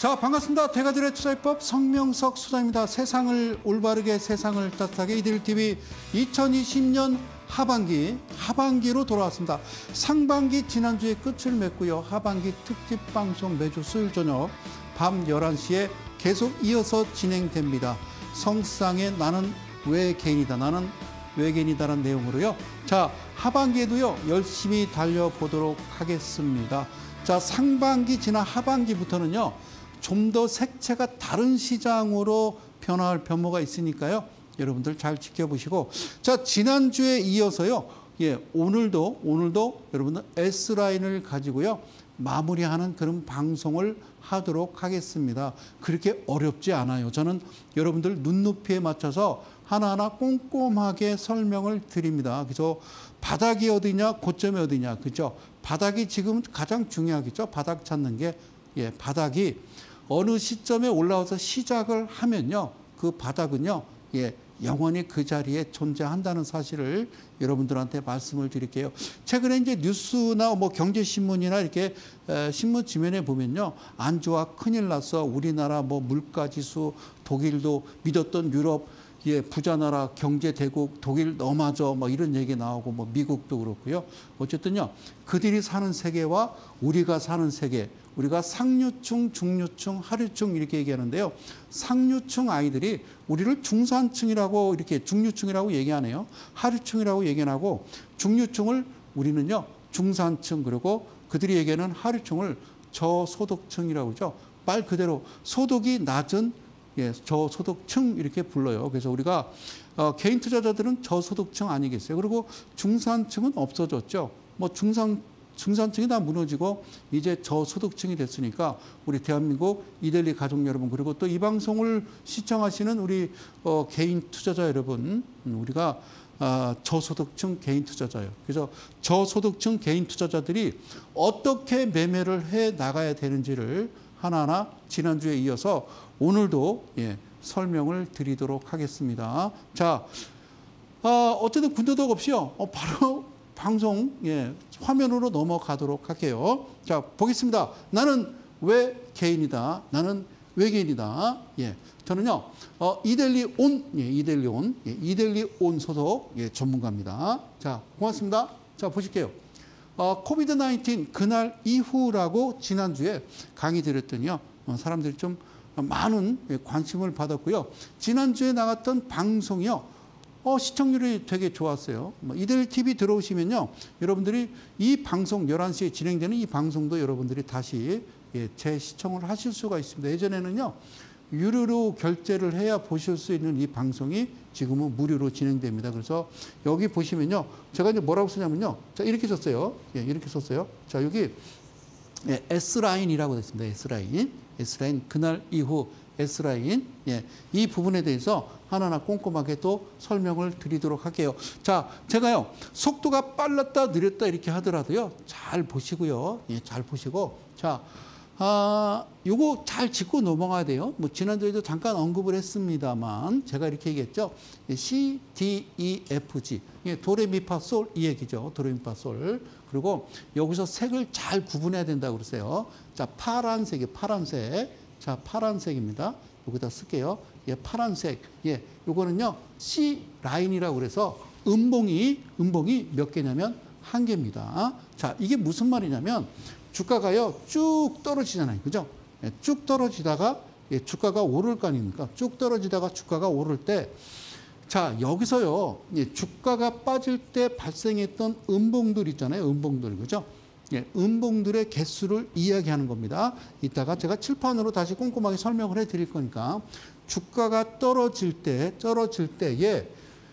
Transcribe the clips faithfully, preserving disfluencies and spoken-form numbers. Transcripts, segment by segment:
자, 반갑습니다. 대가들의 투자입법 성명석 소장입니다. 세상을 올바르게, 세상을 따뜻하게 이데일티비 이천이십 년 하반기, 하반기로 돌아왔습니다. 상반기 지난주에 끝을 맺고요. 하반기 특집 방송 매주 수요일 저녁 밤 열한 시에 계속 이어서 진행됩니다. 성상의 나는 외계인이다, 나는 외계인이다라는 내용으로요. 자, 하반기에도요, 열심히 달려보도록 하겠습니다. 자, 상반기 지난 하반기부터는요, 좀 더 색채가 다른 시장으로 변화할 변모가 있으니까요. 여러분들 잘 지켜보시고. 자, 지난주에 이어서요. 예, 오늘도, 오늘도 여러분들 S라인을 가지고요. 마무리하는 그런 방송을 하도록 하겠습니다. 그렇게 어렵지 않아요. 저는 여러분들 눈높이에 맞춰서 하나하나 꼼꼼하게 설명을 드립니다. 그래서 바닥이 어디냐, 고점이 어디냐. 그죠? 바닥이 지금 가장 중요하겠죠. 바닥 찾는 게. 예, 바닥이 어느 시점에 올라와서 시작을 하면요. 그 바닥은요. 예, 영원히 그 자리에 존재한다는 사실을 여러분들한테 말씀을 드릴게요. 최근에 이제 뉴스나 뭐 경제신문이나 이렇게 신문 지면에 보면요. 안 좋아, 큰일 났어. 우리나라 뭐 물가지수, 독일도 믿었던 유럽, 예, 부자 나라, 경제 대국, 독일 넘어져, 뭐 이런 얘기 나오고, 뭐 미국도 그렇고요. 어쨌든요. 그들이 사는 세계와 우리가 사는 세계, 우리가 상류층, 중류층, 하류층 이렇게 얘기하는데요. 상류층 아이들이 우리를 중산층이라고 이렇게 중류층이라고 얘기하네요. 하류층이라고 얘기 안 하고 중류층을 우리는요. 중산층, 그리고 그들이 얘기하는 하류층을 저소득층이라고 그러죠. 말 그대로 소득이 낮은, 예, 저소득층 이렇게 불러요. 그래서 우리가 어, 개인 투자자들은 저소득층 아니겠어요. 그리고 중산층은 없어졌죠. 뭐 중산 중산층이 다 무너지고 이제 저소득층이 됐으니까 우리 대한민국 이데일리 가족 여러분, 그리고 또 이 방송을 시청하시는 우리 어, 개인 투자자 여러분, 우리가 어, 저소득층 개인 투자자예요. 그래서 저소득층 개인 투자자들이 어떻게 매매를 해 나가야 되는지를 하나하나 지난주에 이어서 오늘도 예, 설명을 드리도록 하겠습니다. 자, 어, 어쨌든 군더더기 없이요. 어, 바로 방송 예, 화면으로 넘어가도록 할게요. 자, 보겠습니다. 나는 외계인이다. 나는 외계인이다. 예, 저는요, 어, 이데일리 온, 예, 이데일리 온, 예, 이데일리 온 소속 예, 전문가입니다. 자, 고맙습니다. 자, 보실게요. 어, 코비드 나인틴 그날 이후라고 지난주에 강의 드렸더니요, 어, 사람들이 좀 많은 관심을 받았고요. 지난주에 나갔던 방송이요, 어, 시청률이 되게 좋았어요. 뭐 이데일티비 들어오시면요, 여러분들이 이 방송 열한 시에 진행되는 이 방송도 여러분들이 다시 예, 재시청을 하실 수가 있습니다. 예전에는요, 유료로 결제를 해야 보실 수 있는 이 방송이 지금은 무료로 진행됩니다. 그래서 여기 보시면요, 제가 이제 뭐라고 쓰냐면요, 자, 이렇게 썼어요. 예, 이렇게 썼어요. 자, 여기 예, S라인이라고 되어 있습니다. S라인. S라인, 그날 이후 S라인. 예, 이 부분에 대해서 하나하나 꼼꼼하게 또 설명을 드리도록 할게요. 자, 제가요, 속도가 빨랐다, 느렸다 이렇게 하더라도요, 잘 보시고요. 예, 잘 보시고. 자, 아, 요거 잘 짚고 넘어가야 돼요. 뭐, 지난주에도 잠깐 언급을 했습니다만, 제가 이렇게 얘기했죠. C, D, E, F, G. 예, 도레미파솔 이 얘기죠. 도레미파솔. 그리고 여기서 색을 잘 구분해야 된다고 그러세요. 자, 파란색이 파란색. 자, 파란색입니다. 여기다 쓸게요. 예, 파란색. 예, 요거는요, C 라인이라고 그래서 음봉이, 음봉이 몇 개냐면 한 개입니다. 자, 이게 무슨 말이냐면 주가가요, 쭉 떨어지잖아요. 그죠? 예, 쭉 떨어지다가 예, 주가가 오를 거 아닙니까? 쭉 떨어지다가 주가가 오를 때, 자, 여기서요, 예, 주가가 빠질 때 발생했던 음봉들 있잖아요. 음봉들. 그죠? 예, 음봉들의 개수를 이야기하는 겁니다. 이따가 제가 칠판으로 다시 꼼꼼하게 설명을 해 드릴 거니까, 주가가 떨어질 때, 떨어질 때에,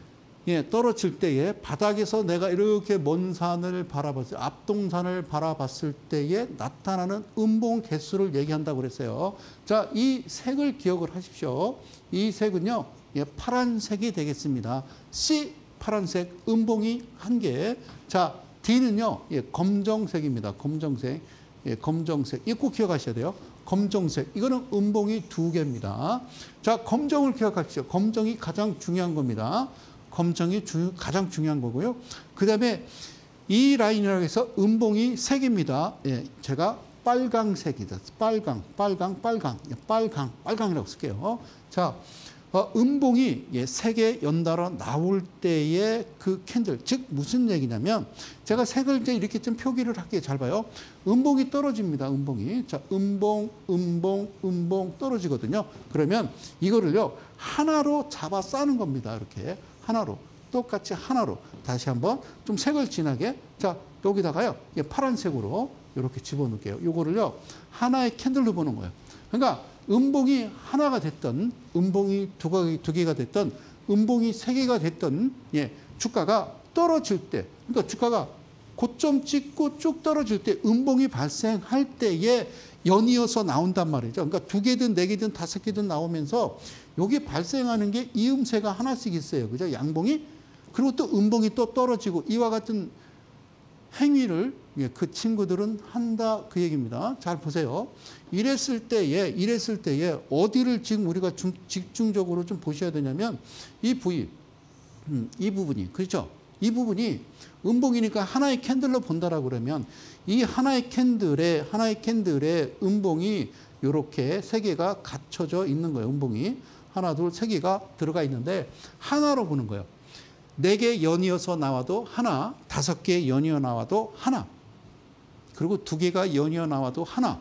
예, 떨어질 때에 바닥에서 내가 이렇게 먼 산을 바라봤을 때, 앞동산을 바라봤을 때에 나타나는 음봉 개수를 얘기한다고 그랬어요. 자, 이 색을 기억을 하십시오. 이 색은요, 예, 파란색이 되겠습니다. C, 파란색, 음봉이 한 개. 자, D는요, 예, 검정색입니다. 검정색. 예, 검정색. 이거 꼭 기억하셔야 돼요. 검정색. 이거는 음봉이 두 개입니다. 자, 검정을 기억하십시오. 검정이 가장 중요한 겁니다. 검정이 주, 가장 중요한 거고요. 그 다음에 이 라인이라고 해서 음봉이 세 개입니다. 예, 제가 빨강색이다. 빨강, 빨강, 빨강, 빨강, 빨강이라고 쓸게요. 자, 어, 음봉이 예, 세 개 연달아 나올 때의 그 캔들, 즉 무슨 얘기냐면 제가 색을 이제 이렇게 좀 표기를 할게요. 잘 봐요. 음봉이 떨어집니다. 음봉이. 자, 음봉, 음봉, 음봉 떨어지거든요. 그러면 이거를요 하나로 잡아 싸는 겁니다. 이렇게 하나로. 똑같이 하나로. 다시 한번 좀 색을 진하게. 자, 여기다가요 예, 파란색으로 이렇게 집어넣을게요. 요거를요 하나의 캔들로 보는 거예요. 그러니까 음봉이 하나가 됐던, 음봉이 두, 개, 두 개가 됐던, 음봉이 세 개가 됐던 예, 주가가 떨어질 때, 그러니까 주가가 고점 찍고 쭉 떨어질 때 음봉이 발생할 때에 연이어서 나온단 말이죠. 그러니까 두 개든 네 개든 다섯 개든 나오면서 여기 발생하는 게 이음새가 하나씩 있어요. 그죠? 양봉이. 그리고 또 음봉이 또 떨어지고 이와 같은 행위를 예, 그 친구들은 한다 그 얘기입니다. 잘 보세요. 이랬을 때에 이랬을 때에 어디를 지금 우리가 중, 집중적으로 좀 보셔야 되냐면 이 부위, 음, 이 부분이 그렇죠. 이 부분이 음봉이니까 하나의 캔들로 본다라고 그러면 이 하나의 캔들에 하나의 캔들에 음봉이 이렇게 세 개가 갖춰져 있는 거예요. 음봉이 하나, 둘, 세 개가 들어가 있는데 하나로 보는 거예요. 네 개 연이어서 나와도 하나, 다섯 개 연이어 나와도 하나, 그리고 두 개가 연이어 나와도 하나.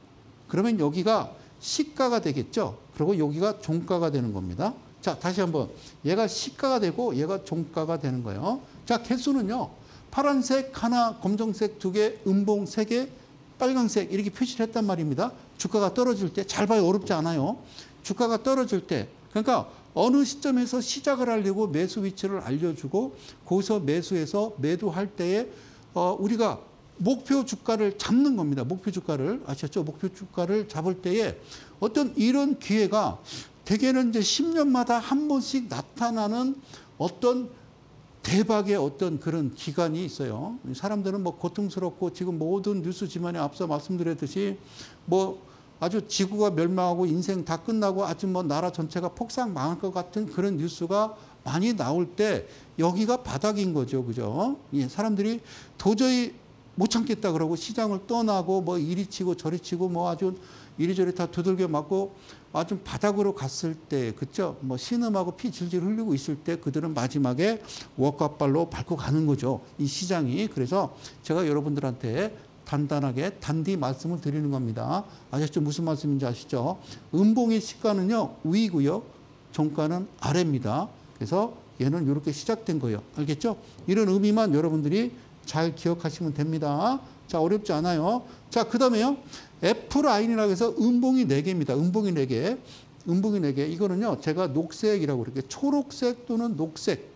그러면 여기가 시가가 되겠죠. 그리고 여기가 종가가 되는 겁니다. 자, 다시 한번. 얘가 시가가 되고 얘가 종가가 되는 거예요. 자, 개수는요. 파란색 하나, 검정색 두 개, 음봉 세 개, 빨강색 이렇게 표시를 했단 말입니다. 주가가 떨어질 때, 잘 봐요. 어렵지 않아요. 주가가 떨어질 때. 그러니까 어느 시점에서 시작을 하려고 매수 위치를 알려주고 거기서 매수해서 매도할 때에 어, 우리가 목표 주가를 잡는 겁니다. 목표 주가를 아셨죠? 목표 주가를 잡을 때에 어떤 이런 기회가 대개는 이제 십 년마다 한 번씩 나타나는 어떤 대박의 어떤 그런 기간이 있어요. 사람들은 뭐 고통스럽고 지금 모든 뉴스 지만에 앞서 말씀드렸듯이 뭐 아주 지구가 멸망하고 인생 다 끝나고 아주 뭐 나라 전체가 폭삭 망할 것 같은 그런 뉴스가 많이 나올 때 여기가 바닥인 거죠. 그죠? 예, 사람들이 도저히 못 참겠다 그러고 시장을 떠나고 뭐 이리 치고 저리 치고 뭐 아주 이리저리 다 두들겨 맞고 아주 바닥으로 갔을 때, 그죠? 뭐 신음하고 피 질질 흘리고 있을 때 그들은 마지막에 웍갓발로 밟고 가는 거죠. 이 시장이. 그래서 제가 여러분들한테 단단하게 단디 말씀을 드리는 겁니다. 아셨죠? 무슨 말씀인지 아시죠? 음봉의 시가는요, 위고요. 종가는 아래입니다. 그래서 얘는 이렇게 시작된 거예요. 알겠죠? 이런 의미만 여러분들이 잘 기억하시면 됩니다. 자, 어렵지 않아요. 자, 그 다음에요. F라인이라고 해서 음봉이 네 개입니다. 음봉이 네 개. 음봉이 네 개. 이거는요, 제가 녹색이라고 그렇게 초록색 또는 녹색.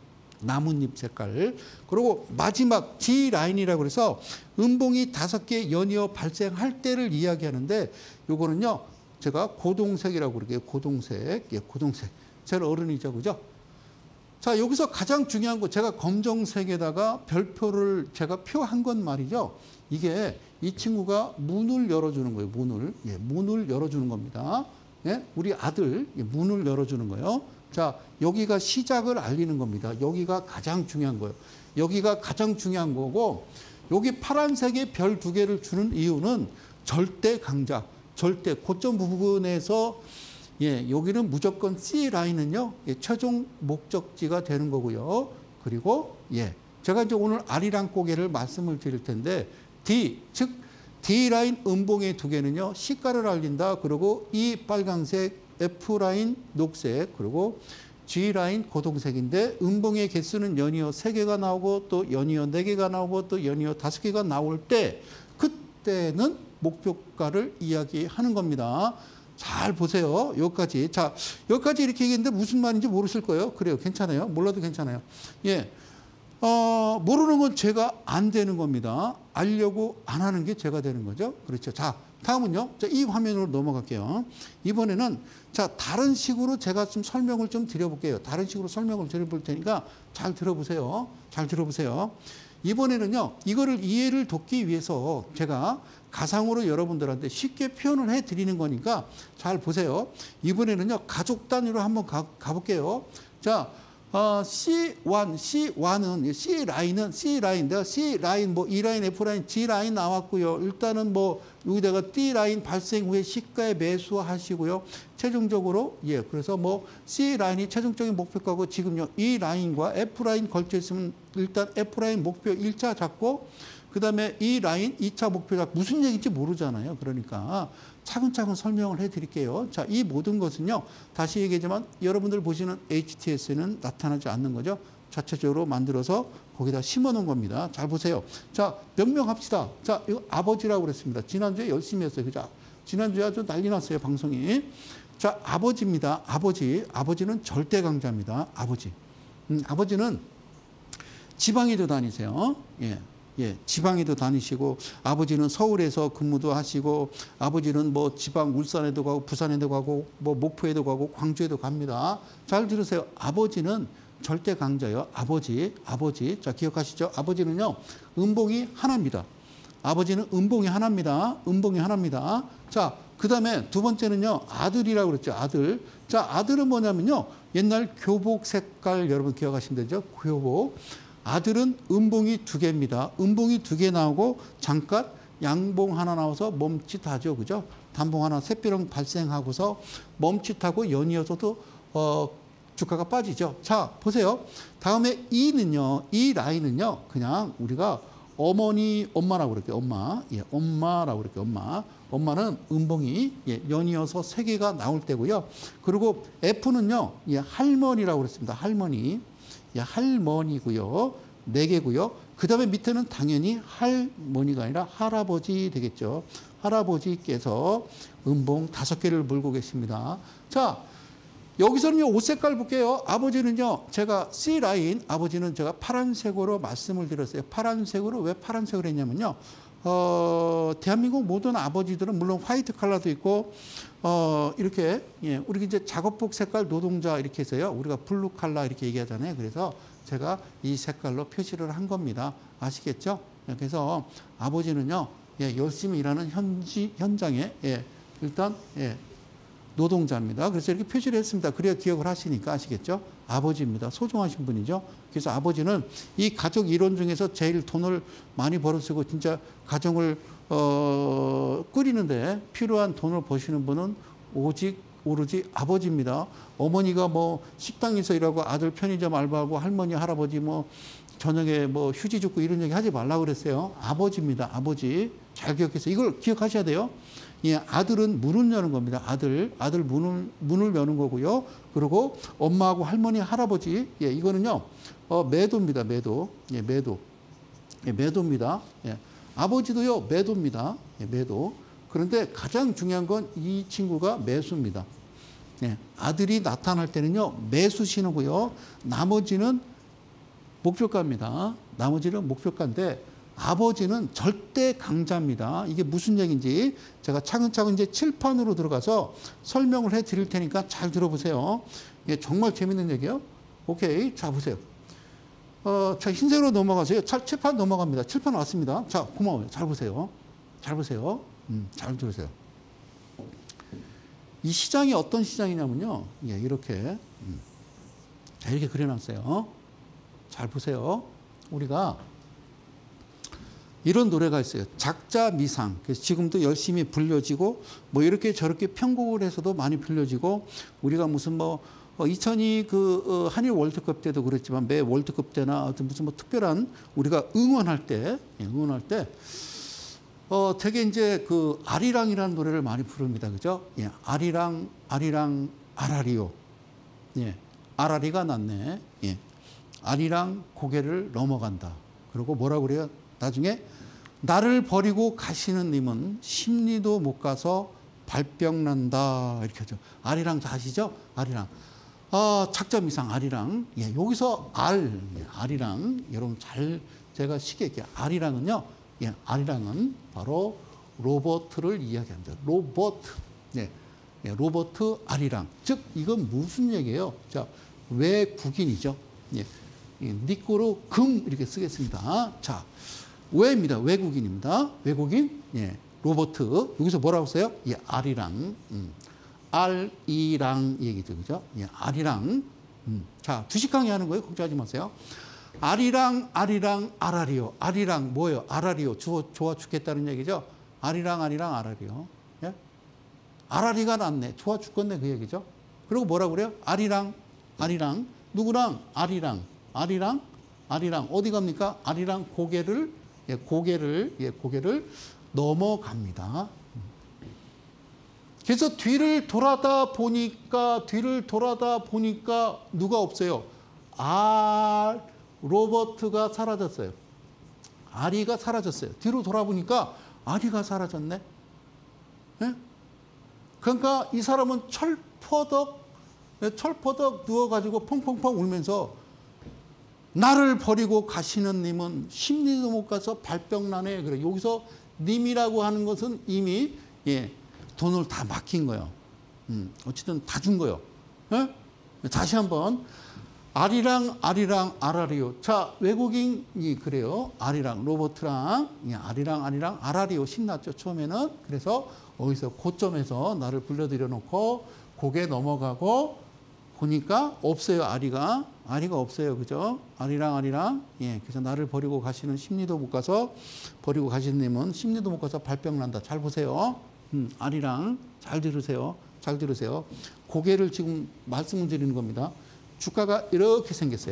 나뭇잎 색깔. 그리고 마지막 G라인이라고 해서 음봉이 다섯 개 연이어 발생할 때를 이야기하는데 요거는요, 제가 고동색이라고 그러게요. 고동색. 예, 고동색. 제일 어른이죠. 그죠? 자, 여기서 가장 중요한 거, 제가 검정색에다가 별표를 제가 표한 건 말이죠. 이게 이 친구가 문을 열어주는 거예요. 문을. 예, 문을 열어주는 겁니다. 예, 우리 아들 예, 문을 열어주는 거예요. 자, 여기가 시작을 알리는 겁니다. 여기가 가장 중요한 거예요. 여기가 가장 중요한 거고, 여기 파란색의 별 두 개를 주는 이유는 절대 강자, 절대 고점 부분에서 예, 여기는 무조건 C라인은요, 예, 최종 목적지가 되는 거고요. 그리고, 예, 제가 이제 오늘 R이랑 고개를 말씀을 드릴 텐데, D, 즉, D라인 음봉의 두 개는요, 시가를 알린다. 그리고 이 빨간색, F라인 녹색, 그리고 G라인 고동색인데, 음봉의 개수는 연이어 세 개가 나오고, 또 연이어 네 개가 나오고, 또 연이어 다섯 개가 나올 때, 그때는 목표가를 이야기하는 겁니다. 잘 보세요. 여기까지. 자, 여기까지 이렇게 얘기했는데 무슨 말인지 모르실 거예요. 그래요. 괜찮아요. 몰라도 괜찮아요. 예. 어, 모르는 건 제가 안 되는 겁니다. 알려고 안 하는 게 제가 되는 거죠. 그렇죠. 자, 다음은요. 자, 이 화면으로 넘어갈게요. 이번에는 자, 다른 식으로 제가 좀 설명을 좀 드려볼게요. 다른 식으로 설명을 드려볼 테니까 잘 들어보세요. 잘 들어보세요. 이번에는요, 이거를 이해를 돕기 위해서 제가 가상으로 여러분들한테 쉽게 표현을 해 드리는 거니까 잘 보세요. 이번에는요, 가족 단위로 한번 가, 가볼게요. 자, 어, 씨 원, 씨 원은, C 라인은, C 라인, 내가 C 라인, 뭐 E 라인, F 라인, G 라인 나왔고요. 일단은 뭐 여기다가 D 라인 발생 후에 시가에 매수하시고요. 최종적으로, 예, 그래서 뭐 C 라인이 최종적인 목표가고 지금요, E 라인과 F 라인 걸쳐 있으면 일단 F 라인 목표 일 차 잡고 그 다음에 E 라인 이 차 목표 잡고 무슨 얘기인지 모르잖아요. 그러니까 차근차근 설명을 해드릴게요. 자, 이 모든 것은요. 다시 얘기하지만 여러분들 보시는 에이치티에스에는 나타나지 않는 거죠. 자체적으로 만들어서 거기다 심어놓은 겁니다. 잘 보세요. 자, 명명합시다. 자, 이거 아버지라고 그랬습니다. 지난주에 열심히 했어요. 그죠? 지난주에 아주 난리 났어요. 방송이. 자, 아버지입니다. 아버지. 아버지는 절대 강자입니다. 아버지. 음, 아버지는 지방에도 다니세요. 예. 예, 지방에도 다니시고 아버지는 서울에서 근무도 하시고 아버지는 뭐 지방 울산에도 가고 부산에도 가고 뭐 목포에도 가고 광주에도 갑니다. 잘 들으세요. 아버지는 절대 강자예요. 아버지, 아버지. 자, 기억하시죠? 아버지는요. 음봉이 하나입니다. 아버지는 음봉이 하나입니다. 음봉이 하나입니다. 자, 그다음에 두 번째는요. 아들이라고 그랬죠. 아들. 자, 아들은 뭐냐면요. 옛날 교복 색깔 여러분 기억하시면 되죠? 교복. 아들은 음봉이 두 개입니다. 음봉이 두 개 나오고 잠깐 양봉 하나 나와서 멈칫하죠. 그죠? 단봉 하나 샛비령 발생하고서 멈칫하고 연이어서도 어, 주가가 빠지죠. 자, 보세요. 다음에 E는요. 이 라인은요. 그냥 우리가 어머니, 엄마라고 그럴게요. 엄마. 예, 엄마라고 그럴게요. 엄마. 엄마는 음봉이 예, 연이어서 세 개가 나올 때고요. 그리고 F는요. 예, 할머니라고 그랬습니다. 할머니. 예, 할머니고요. 네 개고요. 그 다음에 밑에는 당연히 할머니가 아니라 할아버지 되겠죠. 할아버지께서 음봉 다섯 개를 물고 계십니다. 자, 여기서는요. 옷 색깔 볼게요. 아버지는요. 제가 C 라인, 아버지는 제가 파란색으로 말씀을 드렸어요. 파란색으로 왜 파란색으로 했냐면요. 어, 대한민국 모든 아버지들은 물론 화이트 컬러도 있고 어, 이렇게 예, 우리 이제 작업복 색깔 노동자 이렇게 해서요. 우리가 블루 컬러 이렇게 얘기하잖아요. 그래서 제가 이 색깔로 표시를 한 겁니다. 아시겠죠? 그래서 아버지는요. 예, 열심히 일하는 현지 현장에 예, 일단 예, 노동자입니다. 그래서 이렇게 표시를 했습니다. 그래야 기억을 하시니까 아시겠죠? 아버지입니다. 소중하신 분이죠. 그래서 아버지는 이 가족 일원 중에서 제일 돈을 많이 벌어 쓰고 진짜 가정을 어, 꾸리는데 필요한 돈을 버시는 분은 오직 오로지 아버지입니다. 어머니가 뭐 식당에서 일하고 아들 편의점 알바하고 할머니 할아버지 뭐 저녁에 뭐 휴지 줍고 이런 얘기 하지 말라고 그랬어요. 아버지입니다. 아버지. 잘 기억해서 이걸 기억하셔야 돼요. 예, 아들은 문을 여는 겁니다. 아들, 아들 문을, 문을 여는 거고요. 그리고 엄마하고 할머니, 할아버지, 예, 이거는요, 어, 매도입니다. 매도. 예, 매도. 예, 매도입니다. 예, 아버지도요, 매도입니다. 예, 매도. 그런데 가장 중요한 건 이 친구가 매수입니다. 예, 아들이 나타날 때는요, 매수 신호고요. 나머지는 목표가입니다. 나머지는 목표가인데, 아버지는 절대 강자입니다. 이게 무슨 얘기인지 제가 차근차근 이제 칠판으로 들어가서 설명을 해 드릴 테니까 잘 들어보세요. 이게 정말 재밌는 얘기예요. 오케이. 자, 보세요. 어, 자, 흰색으로 넘어가세요. 차, 칠판 넘어갑니다. 칠판 왔습니다. 자, 고마워요. 잘 보세요. 잘 보세요. 음, 잘 들으세요. 이 시장이 어떤 시장이냐면요. 예, 이렇게. 음, 자, 이렇게 그려놨어요. 잘 보세요. 우리가 이런 노래가 있어요. 작자 미상. 그래서 지금도 열심히 불려지고 뭐 이렇게 저렇게 편곡을 해서도 많이 불려지고 우리가 무슨 뭐 이천이 그 한일 월드컵 때도 그랬지만 매 월드컵 때나 어떤 무슨 뭐 특별한 우리가 응원할 때 응원할 때 어 되게 이제 그 아리랑이라는 노래를 많이 부릅니다. 그죠? 예. 아리랑 아리랑 아라리요. 예. 아라리가 났네. 예. 아리랑 고개를 넘어간다. 그리고 뭐라고 그래요? 나중에 나를 버리고 가시는 님은 심리도 못 가서 발병 난다. 이렇게 하죠. 아리랑 다 아시죠? 아리랑. 아, 작자미상 아리랑. 예, 여기서 알, 예, 아리랑. 여러분 잘 제가 쉽게 얘기해요. 아리랑은요. 예, 아리랑은 바로 로버트를 이야기합니다. 로버트. 예, 예, 로버트 아리랑. 즉 이건 무슨 얘기예요? 자, 외국인이죠. 예. 니꼬로 금 이렇게 쓰겠습니다. 자, 외입니다. 외국인입니다. 외국인. 예. 로버트. 여기서 뭐라고 써요? 예, 아리랑. 음. 알이랑 얘기죠. 그죠? 예, 아리랑. 음. 자, 두식 강의하는 거예요. 걱정하지 마세요. 아리랑 아리랑 아라리요. 아리랑 뭐예요? 아라리요. 좋아, 좋아 죽겠다는 얘기죠. 아리랑 아리랑 아라리요. 예? 아라리가 낫네. 좋아 죽겠네 그 얘기죠. 그리고 뭐라고 그래요? 아리랑 아리랑 누구랑? 아리랑 아리랑 아리랑 어디 갑니까? 아리랑 고개를 예, 고개를 예, 고개를 넘어갑니다. 그래서 뒤를 돌아다 보니까 뒤를 돌아다 보니까 누가 없어요? 아 로버트가 사라졌어요. 아리가 사라졌어요. 뒤로 돌아보니까 아리가 사라졌네. 예? 그러니까 이 사람은 철퍼덕 철퍼덕 누워가지고 펑펑펑 울면서 나를 버리고 가시는 님은 심리도 못 가서 발병나네. 그래. 여기서 님이라고 하는 것은 이미 예, 돈을 다 맡긴 거예요. 음, 어쨌든 다 준 거예요. 예? 다시 한번 아리랑 아리랑 아라리오. 자, 외국인이 그래요. 아리랑 로버트랑 예, 아리랑 아리랑 아라리오 신났죠 처음에는. 그래서 어디서 고점에서 나를 불러들여 놓고 고개 넘어가고 보니까 없어요. 아리가 아리가 없어요. 그죠? 아리랑 아리랑 예, 그래서 나를 버리고 가시는 심리도 못 가서 버리고 가시는 님은 심리도 못 가서 발병 난다. 잘 보세요. 음, 아리랑 잘 들으세요. 잘 들으세요. 고개를 지금 말씀을 드리는 겁니다. 주가가 이렇게 생겼어요.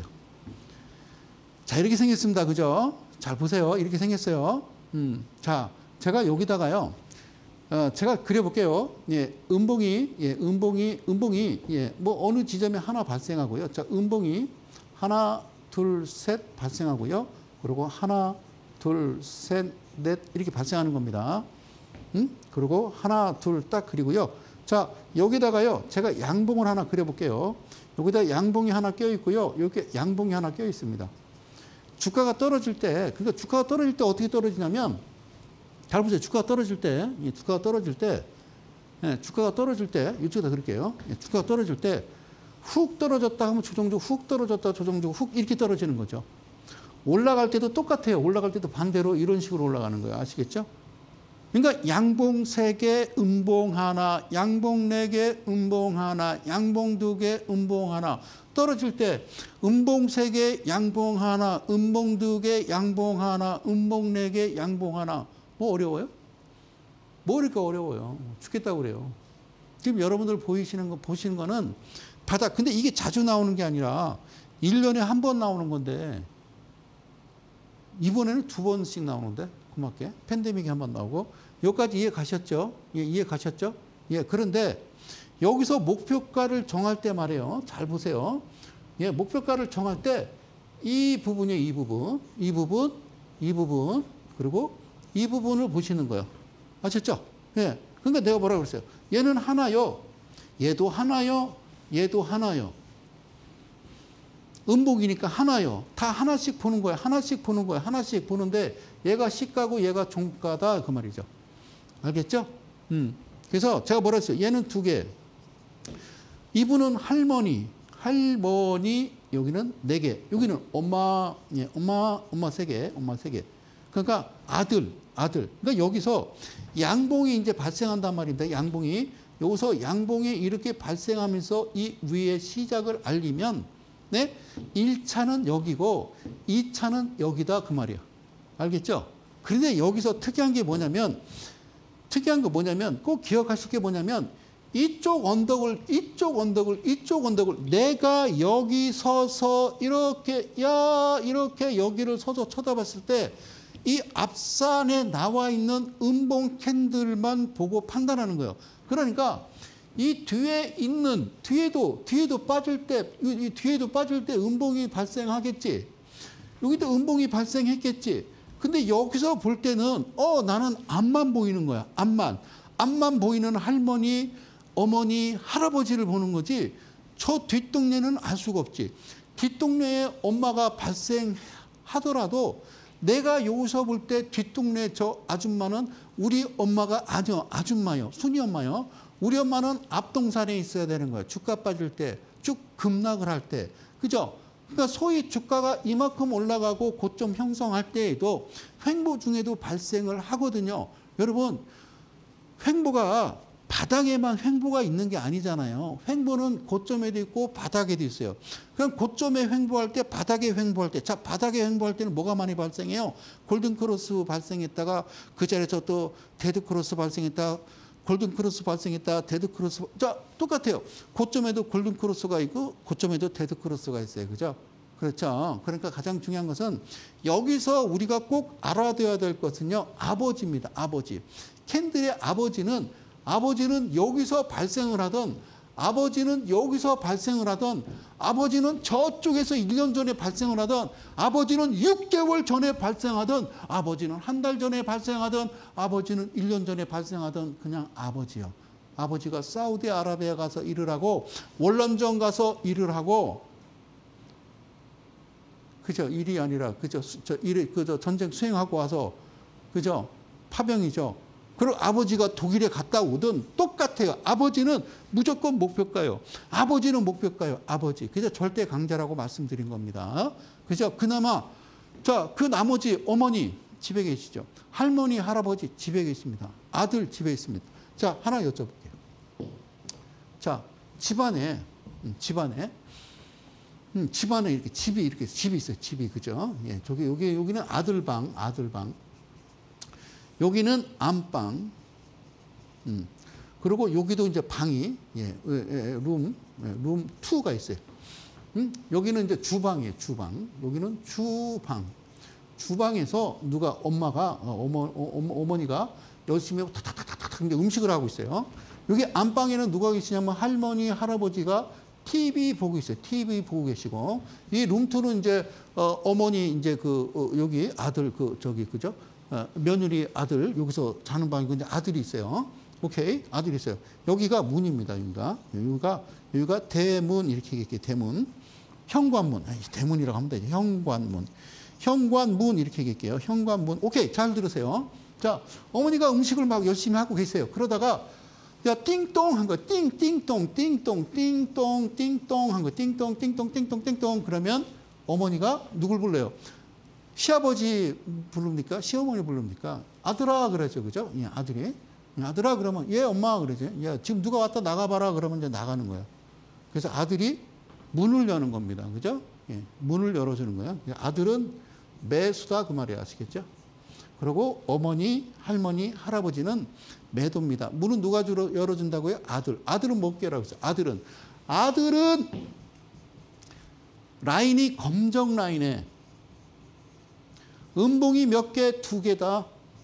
자, 이렇게 생겼습니다. 그죠? 잘 보세요. 이렇게 생겼어요. 음, 자, 제가 여기다가요. 어, 제가 그려볼게요. 예, 음봉이, 예, 음봉이, 음봉이, 예, 뭐 어느 지점에 하나 발생하고요. 자, 음봉이 하나, 둘, 셋 발생하고요. 그리고 하나, 둘, 셋, 넷 이렇게 발생하는 겁니다. 음? 그리고 하나, 둘 딱 그리고요. 자, 여기다가요. 제가 양봉을 하나 그려볼게요. 여기다 양봉이 하나 껴 있고요. 이렇게 양봉이 하나 껴 있습니다. 주가가 떨어질 때, 그러니까 주가가 떨어질 때 어떻게 떨어지냐면, 잘 보세요. 주가가 떨어질 때, 주가가 떨어질 때, 예, 주가가 떨어질 때, 이쪽에다 그럴게요. 예, 주가가 떨어질 때, 훅 떨어졌다 하면 조정주고, 훅 떨어졌다 조정주고, 훅 이렇게 떨어지는 거죠. 올라갈 때도 똑같아요. 올라갈 때도 반대로 이런 식으로 올라가는 거예요. 아시겠죠? 그러니까 양봉 세 개, 음봉 하나, 양봉 네 개, 음봉 하나, 양봉 두 개, 음봉 하나. 떨어질 때 음봉 세 개, 양봉 하나, 음봉 두 개, 양봉 하나, 음봉 네 개, 양봉 하나. 뭐 어려워요? 뭐니까 어려워요. 죽겠다고 그래요. 지금 여러분들 보이시는 거, 보시는 거는 바닥. 근데 이게 자주 나오는 게 아니라 일 년에 한 번 나오는 건데 이번에는 두 번씩 나오는데 고맙게. 팬데믹이 한 번 나오고. 여기까지 이해 가셨죠? 예, 이해 가셨죠? 예, 그런데 여기서 목표가를 정할 때 말이에요. 잘 보세요. 예, 목표가를 정할 때 이 부분이에요. 이 부분. 이 부분, 이 부분, 그리고 이 부분을 보시는 거예요. 아셨죠? 예. 그러니까 내가 뭐라고 그랬어요? 얘는 하나요. 얘도 하나요. 얘도 하나요. 음봉이니까 하나요. 다 하나씩 보는 거예요. 하나씩 보는 거예요. 하나씩 보는데 얘가 시가고 얘가 종가다 그 말이죠. 알겠죠? 음. 그래서 제가 뭐라 했어요? 얘는 두 개. 이분은 할머니. 할머니 여기는 네 개. 여기는 엄마, 예, 엄마, 엄마 세 개. 엄마 세 개. 그러니까 아들, 아들. 그러니까 여기서 양봉이 이제 발생한단 말인데 양봉이 여기서 양봉이 이렇게 발생하면서 이 위에 시작을 알리면 네? 일 차는 여기고 이 차는 여기다 그 말이야. 알겠죠? 그런데 여기서 특이한 게 뭐냐면 특이한 거 뭐냐면 꼭 기억하실 게 뭐냐면 이쪽 언덕을 이쪽 언덕을 이쪽 언덕을 내가 여기 서서 이렇게 야 이렇게 여기를 서서 쳐다봤을 때 이 앞산에 나와 있는 음봉 캔들만 보고 판단하는 거예요. 그러니까 이 뒤에 있는 뒤에도 뒤에도 빠질 때 이 뒤에도 빠질 때 음봉이 발생하겠지. 여기도 음봉이 발생했겠지. 근데 여기서 볼 때는 어 나는 앞만 보이는 거야. 앞만. 앞만 보이는 할머니, 어머니, 할아버지를 보는 거지. 저 뒷동네는 알 수가 없지. 뒷동네에 엄마가 발생하더라도 내가 여기서 볼 때 뒷동네 저 아줌마는 우리 엄마가 아니요 아줌마요. 순이 엄마요. 우리 엄마는 앞동산에 있어야 되는 거예요. 주가 빠질 때, 쭉 급락을 할 때. 그죠? 그러니까 소위 주가가 이만큼 올라가고 고점 형성할 때에도 횡보 중에도 발생을 하거든요. 여러분, 횡보가 바닥에만 횡보가 있는 게 아니잖아요. 횡보는 고점에도 있고 바닥에도 있어요. 그럼 고점에 횡보할 때, 바닥에 횡보할 때, 자, 바닥에 횡보할 때는 뭐가 많이 발생해요? 골든크로스 발생했다가 그 자리에서 또 데드크로스 발생했다. 골든크로스 발생했다. 데드크로스. 자, 똑같아요. 고점에도 골든크로스가 있고 고점에도 데드크로스가 있어요. 그죠? 그렇죠. 그러니까 가장 중요한 것은 여기서 우리가 꼭 알아둬야 될 것은요. 아버지입니다. 아버지. 캔들의 아버지는 아버지는 여기서 발생을 하던, 아버지는 여기서 발생을 하던, 아버지는 저쪽에서 일 년 전에 발생을 하던, 아버지는 육 개월 전에 발생하던, 아버지는 한 달 전에 발생하던, 아버지는 일 년 전에 발생하던 그냥 아버지요. 아버지가 사우디아라비아 가서 일을 하고 월남전 가서 일을 하고, 그죠? 일이 아니라 그죠? 저 일이 그저 전쟁 수행하고 와서 그죠? 파병이죠. 그리고 아버지가 독일에 갔다 오든 똑같아요. 아버지는 무조건 목표가요. 아버지는 목표가요. 아버지. 그죠? 절대 강자라고 말씀드린 겁니다. 그죠? 그나마 자, 그 나머지 어머니 집에 계시죠. 할머니, 할아버지 집에 계십니다. 아들 집에 있습니다. 자, 하나 여쭤볼게요. 자, 집안에 집안에 음, 집안에 이렇게 집이 이렇게 집이 있어요. 집이 그죠? 예, 저기 여기 여기는 아들방, 아들방. 여기는 안방, 음. 그리고 여기도 이제 방이, 예, 예, 룸, 예, 룸 이가 있어요. 음? 여기는 이제 주방이에요, 주방. 여기는 주방. 주방에서 누가, 엄마가, 어, 어머, 어, 어머니가 열심히 탁탁탁탁탁 음식을 하고 있어요. 여기 안방에는 누가 계시냐면 할머니, 할아버지가 티비 보고 있어요. 티비 보고 계시고. 이 룸이는 이제, 어, 어머니, 이제 그, 어, 여기 아들, 그, 저기, 그죠? 어, 며느리 아들 여기서 자는 방이고 이제 아들이 있어요. 오케이, 아들이 있어요. 여기가 문입니다. 여기가 여기가 여기가 대문 이렇게 얘기해. 대문, 현관문. 아니, 대문이라고 하면 되죠. 현관문, 현관문 이렇게 얘기할게요. 현관문. 오케이, 잘 들으세요. 자, 어머니가 음식을 막 열심히 하고 계세요. 그러다가 야 띵동 한 거, 띵띵동, 띵동, 띵동, 띵동 한 거, 띵동, 띵동, 띵동, 띵동. 그러면 어머니가 누굴 불러요? 시아버지 부릅니까? 시어머니 부릅니까? 아들아 그러죠. 그죠? 예, 아들이. 아들아 그러면 예, 엄마 그러죠. 야, 지금 누가 왔다 나가봐라 그러면 이제 나가는 거예요. 그래서 아들이 문을 여는 겁니다. 그죠? 예, 문을 열어주는 거예요. 아들은 매수다 그 말이에요. 아시겠죠? 그리고 어머니, 할머니, 할아버지는 매도입니다. 문은 누가 열어준다고요? 아들. 아들은 못 깨라고 했어요. 아들은. 아들은 라인이 검정 라인에 음봉이 몇 개? 두 개다.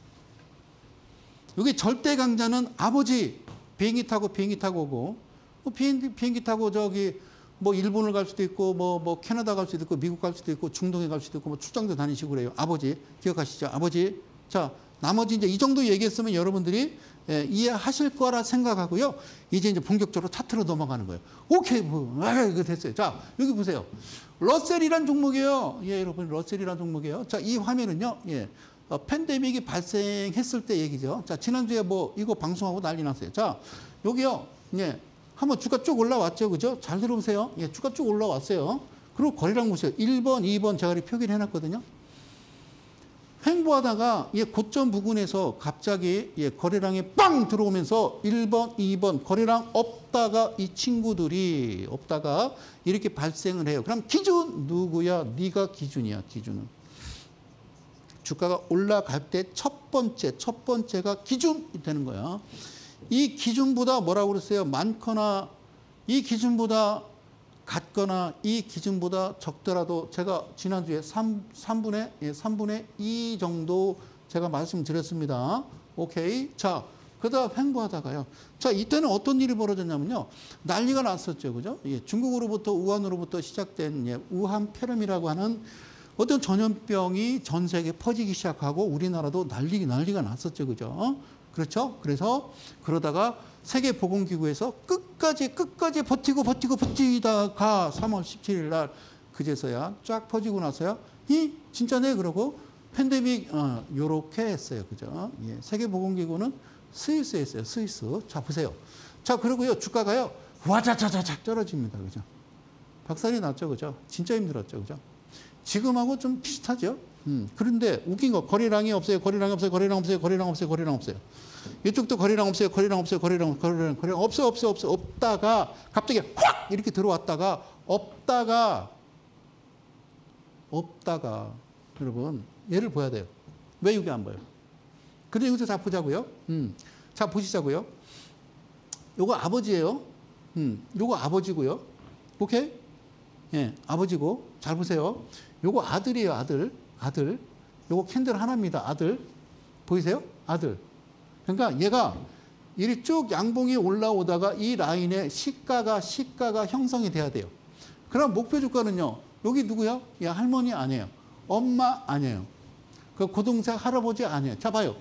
여기 절대 강자는 아버지. 비행기 타고 비행기 타고 오고, 뭐 비행기, 비행기 타고 저기 뭐 일본을 갈 수도 있고, 뭐, 뭐 캐나다 갈 수도 있고, 미국 갈 수도 있고, 중동에 갈 수도 있고, 뭐 출장도 다니시고 그래요. 아버지. 기억하시죠? 아버지. 자, 나머지 이제 이 정도 얘기했으면 여러분들이 예, 이해하실 거라 생각하고요. 이제 이제 본격적으로 차트로 넘어가는 거예요. 오케이, 뭐, 아, 이거 됐어요. 자, 여기 보세요. 러셀이란 종목이에요. 예, 여러분, 러셀이란 종목이에요. 자, 이 화면은요, 예, 어, 팬데믹이 발생했을 때 얘기죠. 자, 지난주에 뭐, 이거 방송하고 난리 났어요. 자, 여기요, 예, 한번 주가 쭉 올라왔죠. 그죠? 잘 들어보세요. 예, 주가 쭉 올라왔어요. 그리고 거래량 보세요. 일 번, 이 번 제가 표기를 해놨거든요. 횡보하다가 예, 고점 부근에서 갑자기 예, 거래량이 빵 들어오면서 일 번, 이 번 거래량 없다가 이 친구들이 없다가 이렇게 발생을 해요. 그럼 기준 누구야? 네가 기준이야. 기준은. 주가가 올라갈 때 첫 번째, 첫 번째가 기준이 되는 거야. 이 기준보다 뭐라고 그랬어요? 많거나 이 기준보다 같거나 이 기준보다 적더라도 제가 지난주에 삼, 삼분의, 예, 삼분의 이 정도 제가 말씀드렸습니다. 오케이. 자, 그 다음 횡보하다가요. 자, 이때는 어떤 일이 벌어졌냐면요. 난리가 났었죠. 그죠? 예, 중국으로부터, 우한으로부터 시작된 예, 우한 폐렴이라고 하는 어떤 전염병이 전 세계에 퍼지기 시작하고 우리나라도 난리, 난리가 났었죠. 그죠? 그렇죠? 그래서 그러다가 세계보건기구에서 끝까지 끝까지 버티고 버티고 버티다가 삼월 십칠일 날 그제서야 쫙 퍼지고 나서야 이 진짜네 그러고 팬데믹 어, 요렇게 했어요. 그죠? 예, 세계보건기구는 스위스에 했어요. 스위스. 자, 보세요. 자, 그리고요. 주가가요. 와자자자작 떨어집니다. 그죠? 박살이 났죠. 그죠? 진짜 힘들었죠. 그죠? 지금하고 좀 비슷하죠? 음, 그런데 웃긴 거 거래량이 없어요. 거래량이 없어요. 거래량 없어요. 거래량 없어요. 거래량 없어요. 이쪽도 거래량 없어요. 거래량 없어요. 거래량 거래량 거래량 없어 없어 없어 없다가 갑자기 확 이렇게 들어왔다가 없다가 없다가 여러분 얘를 봐야 돼요. 왜 이게 안 보여요? 그래 여기서 다 보자고요. 음, 자 보시자고요. 요거 아버지예요. 음, 요거 아버지고요. 오케이? 예, 아버지고 잘 보세요. 요거 아들이에요. 아들. 아들. 요거 캔들 하나입니다. 아들. 보이세요? 아들. 그러니까 얘가 이리 쭉 양봉이 올라오다가 이 라인에 시가가 시가가 형성이 돼야 돼요. 그럼 목표 주가는요. 여기 누구야? 얘 할머니 아니에요. 엄마 아니에요. 그 고동생 할아버지 아니에요. 자 봐요.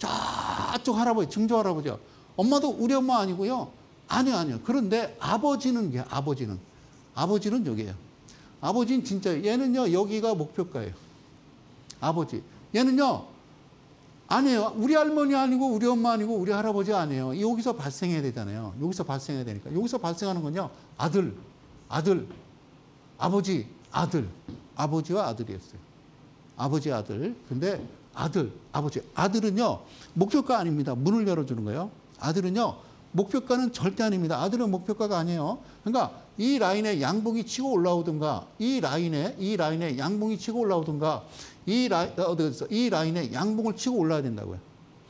저쪽 할아버지 증조 할아버지요. 엄마도 우리 엄마 아니고요. 아니요 아니요. 그런데 아버지는 이게 아버지는 아버지는 여기예요. 아버지는 진짜 얘는요. 여기가 목표가예요. 아버지. 얘는요. 아니에요. 우리 할머니 아니고 우리 엄마 아니고 우리 할아버지 아니에요. 여기서 발생해야 되잖아요. 여기서 발생해야 되니까. 여기서 발생하는 건요. 아들, 아들, 아버지, 아들. 아버지와 아들이었어요. 아버지, 아들. 근데 아들, 아버지. 아들은요. 목표가 아닙니다. 문을 열어주는 거예요. 아들은요. 목표가는 절대 아닙니다. 아들은 목표가가 아니에요. 그러니까 이 라인에 양봉이 치고 올라오든가 이 라인에 이 라인에 양봉이 치고 올라오든가 이 라인 어디서 이 라인에 양봉을 치고 올라야 된다고요.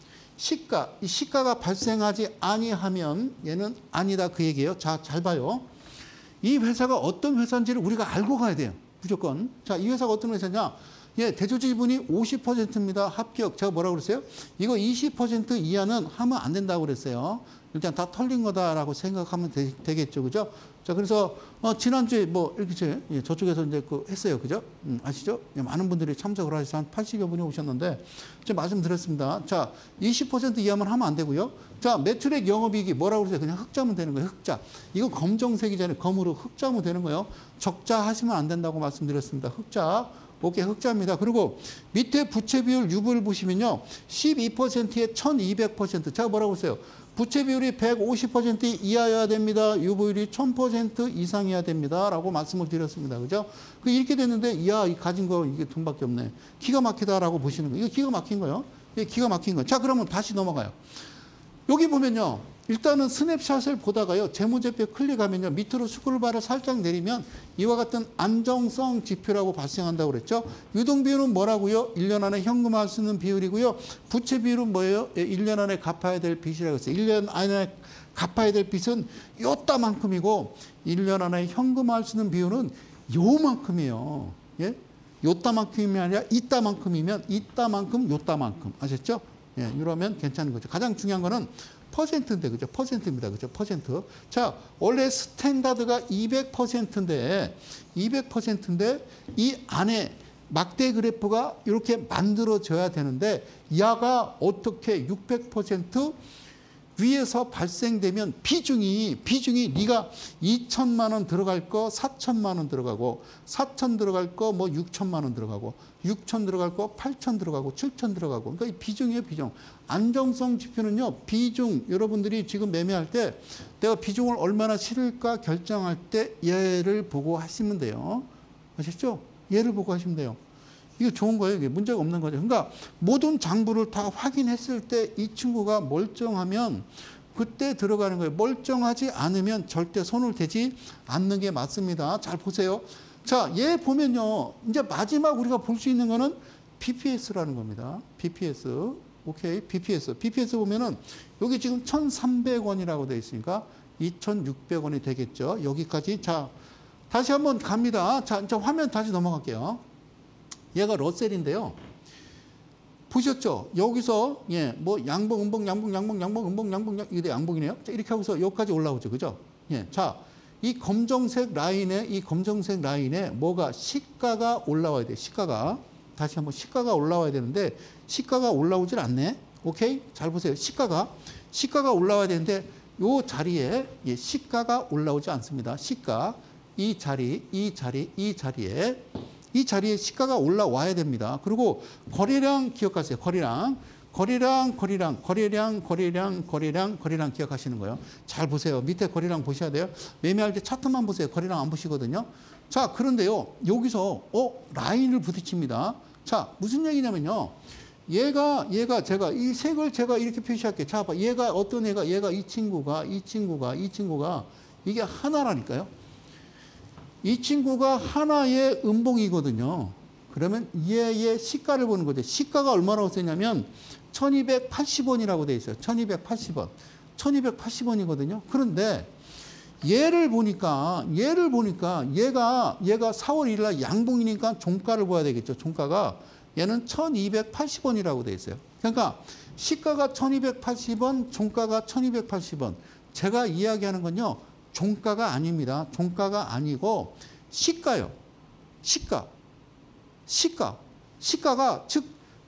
시가 이 시가가 발생하지 아니하면 얘는 아니다 그 얘기예요. 자, 잘 봐요. 이 회사가 어떤 회사인지를 우리가 알고 가야 돼요. 무조건. 자, 이 회사가 어떤 회사냐? 예, 대조지분이 오십 퍼센트입니다. 합격. 제가 뭐라고 그랬어요? 이거 이십 퍼센트 이하는 하면 안 된다고 그랬어요. 일단 다 털린 거다라고 생각하면 되, 되겠죠. 그죠? 자, 그래서, 어, 지난주에 뭐, 이렇게, 예, 저쪽에서 이제 그 했어요. 그죠? 음, 아시죠? 예, 많은 분들이 참석을 하셔서 한 팔십여 분이 오셨는데, 제가 말씀드렸습니다. 자, 이십 퍼센트 이하면 하면 안 되고요. 자, 매출액 영업이익이 뭐라고 그러세요? 그냥 흑자면 되는 거예요. 흑자. 이거 검정색이잖아요. 검으로 흑자면 되는 거예요. 적자 하시면 안 된다고 말씀드렸습니다. 흑자. 오케이, 흑자입니다. 그리고 밑에 부채 비율 유보를 보시면요. 십이 퍼센트에 천이백 퍼센트. 제가 뭐라고 했어요? 부채 비율이 백오십 퍼센트 이하여야 됩니다. 유보율이 천 퍼센트 이상이어야 됩니다. 라고 말씀을 드렸습니다. 그죠? 그 이렇게 됐는데, 이야, 이 가진 거 이게 돈밖에 없네. 기가 막히다라고 보시는 거예요. 이거 기가 막힌 거예요. 이게 기가 막힌 거예요. 자, 그러면 다시 넘어가요. 여기 보면요. 일단은 스냅샷을 보다가요. 재무제표 클릭하면요. 밑으로 스크롤바를 살짝 내리면 이와 같은 안정성 지표라고 발생한다고 그랬죠. 유동비율은 뭐라고요? 일 년 안에 현금화할 수 있는 비율이고요. 부채 비율은 뭐예요? 일 년 안에 갚아야 될 빚이라고 했어요. 일 년 안에 갚아야 될 빚은 요따만큼이고 일 년 안에 현금화할 수 있는 비율은 요만큼이에요. 예? 요따만큼이 아니라 이따만큼이면 이따만큼 요따만큼. 아셨죠? 예, 이러면 괜찮은 거죠. 가장 중요한 거는 퍼센트인데, 그죠? 퍼센트입니다. 그죠? 퍼센트. 자, 원래 스탠다드가 이백 퍼센트인데, 이백 퍼센트인데, 이 안에 막대 그래프가 이렇게 만들어져야 되는데, 야가 어떻게 육백 퍼센트 위에서 발생되면 비중이, 비중이 네가 이천만 원 들어갈 거 사천만 원 들어가고, 사천 들어갈 거 뭐 육천만 원 들어가고, 육천 들어갈 거 팔천 들어가고, 칠천 들어가고. 그러니까 이 비중이에요, 비중. 안정성 지표는요, 비중, 여러분들이 지금 매매할 때 내가 비중을 얼마나 실을까 결정할 때 얘를 보고 하시면 돼요. 아셨죠? 얘를 보고 하시면 돼요. 이거 좋은 거예요. 이게 문제가 없는 거죠. 그러니까 모든 장부를 다 확인했을 때 이 친구가 멀쩡하면 그때 들어가는 거예요. 멀쩡하지 않으면 절대 손을 대지 않는 게 맞습니다. 잘 보세요. 자, 얘 보면요. 이제 마지막 우리가 볼 수 있는 거는 비피에스라는 겁니다. 비피에스. 오케이. 비피에스. 비피에스 보면은 여기 지금 천삼백 원이라고 되어 있으니까 이천육백 원이 되겠죠. 여기까지. 자, 다시 한번 갑니다. 자, 이제 화면 다시 넘어갈게요. 얘가 러셀인데요. 보셨죠? 여기서 예, 뭐 양봉, 음봉, 양봉, 양봉, 양봉, 음봉, 양봉, 이게 양봉이네요. 자, 이렇게 하고서 여기까지 올라오죠, 그죠? 예, 자, 이 검정색 라인에 이 검정색 라인에 뭐가 시가가 올라와야 돼. 시가가 다시 한번 시가가 올라와야 되는데 시가가 올라오질 않네. 오케이, 잘 보세요. 시가가 시가가 올라와야 되는데 요 자리에 예, 시가가 올라오지 않습니다. 시가 이 자리, 이 자리, 이 자리에. 이 자리에 시가가 올라와야 됩니다. 그리고 거래량 기억하세요. 거래량. 거래량, 거래량, 거래량, 거래량, 거래량, 거래량 기억하시는 거예요. 잘 보세요. 밑에 거래량 보셔야 돼요. 매매할 때 차트만 보세요. 거래량 안 보시거든요. 자, 그런데요. 여기서 어 라인을 부딪힙니다. 자, 무슨 얘기냐면요. 얘가, 얘가, 제가, 이 색을 제가 이렇게 표시할게요. 자, 봐. 얘가 어떤 애가, 얘가 이 친구가, 이 친구가, 이 친구가, 이게 하나라니까요. 이 친구가 하나의 음봉이거든요. 그러면 얘의 시가를 보는 거죠. 시가가 얼마라고 쓰냐면 천이백팔십 원이라고 돼 있어요. 천이백팔십 원. 천이백팔십 원이거든요. 그런데 얘를 보니까, 얘를 보니까 얘가, 얘가 사월 일일 날 양봉이니까 종가를 봐야 되겠죠. 종가가. 얘는 천이백팔십 원이라고 돼 있어요. 그러니까 시가가 천이백팔십 원, 종가가 천이백팔십 원. 제가 이야기하는 건요. 종가가 아닙니다. 종가가 아니고 시가요. 시가. 시가. 시가가 즉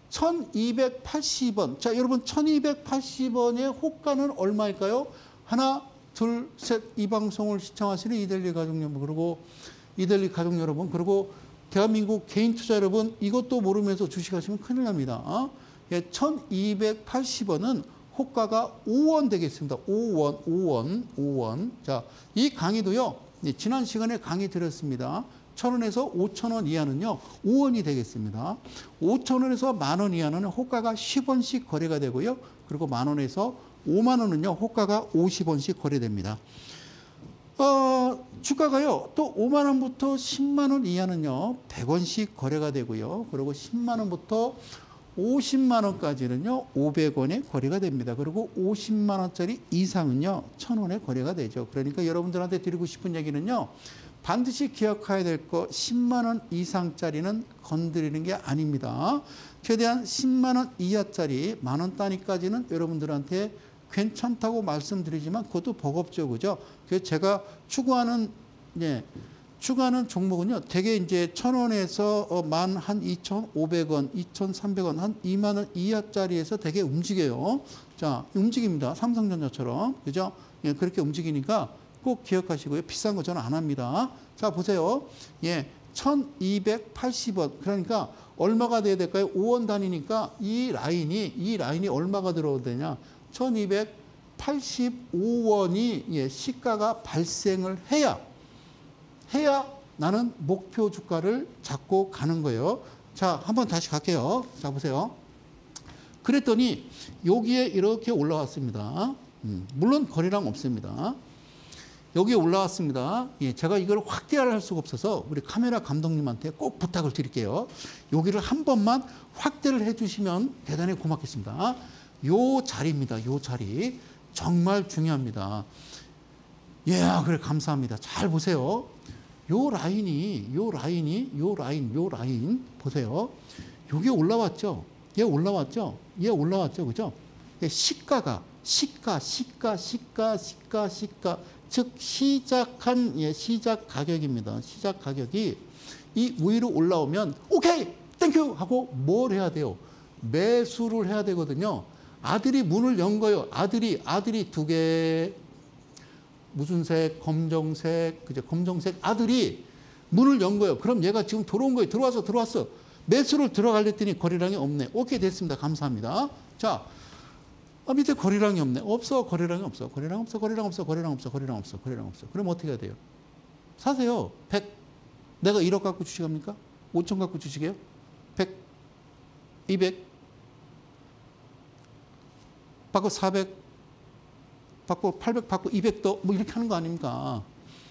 천이백팔십 원. 자, 여러분 천이백팔십 원의 호가는 얼마일까요? 하나, 둘, 셋. 이 방송을 시청하시는 이데일리 가족 여러분, 그리고 이데일리 가족 여러분, 그리고 대한민국 개인 투자 여러분, 이것도 모르면서 주식하시면 큰일 납니다. 어? 예, 천이백팔십 원은 호가가 오 원 되겠습니다. 오 원, 오 원, 오 원. 자, 이 강의도요, 예, 지난 시간에 강의 드렸습니다. 천 원에서 오천 원 이하는요, 오 원이 되겠습니다. 오천 원에서 만 원 이하는 호가가 십 원씩 거래가 되고요. 그리고 만 원에서 오만 원은요, 호가가 오십 원씩 거래됩니다. 어, 주가가요, 또 오만 원부터 십만 원 이하는요, 백 원씩 거래가 되고요. 그리고 십만 원부터 오십만 원까지는요, 오백 원에 거래가 됩니다. 그리고 오십만 원짜리 이상은요, 천 원에 거래가 되죠. 그러니까 여러분들한테 드리고 싶은 얘기는요, 반드시 기억해야 될 거 십만 원 이상짜리는 건드리는 게 아닙니다. 최대한 십만 원 이하짜리 만 원 단위까지는 여러분들한테 괜찮다고 말씀드리지만 그것도 버겁죠. 그죠? 그래서 제가 추구하는, 예, 추구하는 종목은요, 대개 이제 천 원에서 만 한 이천오백 원, 이천삼백 원, 한 이만 원 이하짜리에서 되게 움직여요. 자, 움직입니다. 삼성전자처럼. 그죠? 예, 그렇게 움직이니까 꼭 기억하시고요. 비싼 거 저는 안 합니다. 자, 보세요. 예, 천이백팔십 원. 그러니까 얼마가 돼야 될까요? 오 원 단위니까 이 라인이, 이 라인이 얼마가 들어야 되냐? 천이백팔십오 원이, 예, 시가가 발생을 해야, 해야 나는 목표 주가를 잡고 가는 거예요. 자, 한번 다시 갈게요. 자, 보세요. 그랬더니 여기에 이렇게 올라왔습니다. 음, 물론 거래량 없습니다. 여기에 올라왔습니다. 예, 제가 이걸 확대를 할 수가 없어서 우리 카메라 감독님한테 꼭 부탁을 드릴게요. 여기를 한 번만 확대를 해주시면 대단히 고맙겠습니다. 요 자리입니다. 요 자리. 정말 중요합니다. 예, 그래, 감사합니다. 잘 보세요. 요 라인이, 요 라인이, 요 라인, 요 라인. 보세요. 요게 올라왔죠? 얘 올라왔죠? 얘 올라왔죠? 그죠? 예, 시가가, 시가, 시가, 시가, 시가, 시가. 즉, 시작한, 예, 시작 가격입니다. 시작 가격이 이 위로 올라오면, 오케이! 땡큐! 하고 뭘 해야 돼요? 매수를 해야 되거든요. 아들이 문을 연 거예요. 아들이, 아들이 두 개, 무슨 색? 검정색, 그죠? 검정색 아들이 문을 연 거예요. 그럼 얘가 지금 들어온 거예요. 들어와서, 들어왔어. 매수를 들어가려더니 거래량이 없네. 오케이, 됐습니다. 감사합니다. 자, 아, 밑에 거래량이 없네. 없어, 거래량이 없어. 거래량 없어, 거래량 없어, 거래량 없어, 거래량 없어, 거래량 없어. 그럼 어떻게 해야 돼요? 사세요. 백. 내가 일억 갖고 주식합니까? 오천 갖고 주식해요? 백, 이백, 받고 사백, 받고 팔백, 받고 이백 더, 뭐 이렇게 하는 거 아닙니까?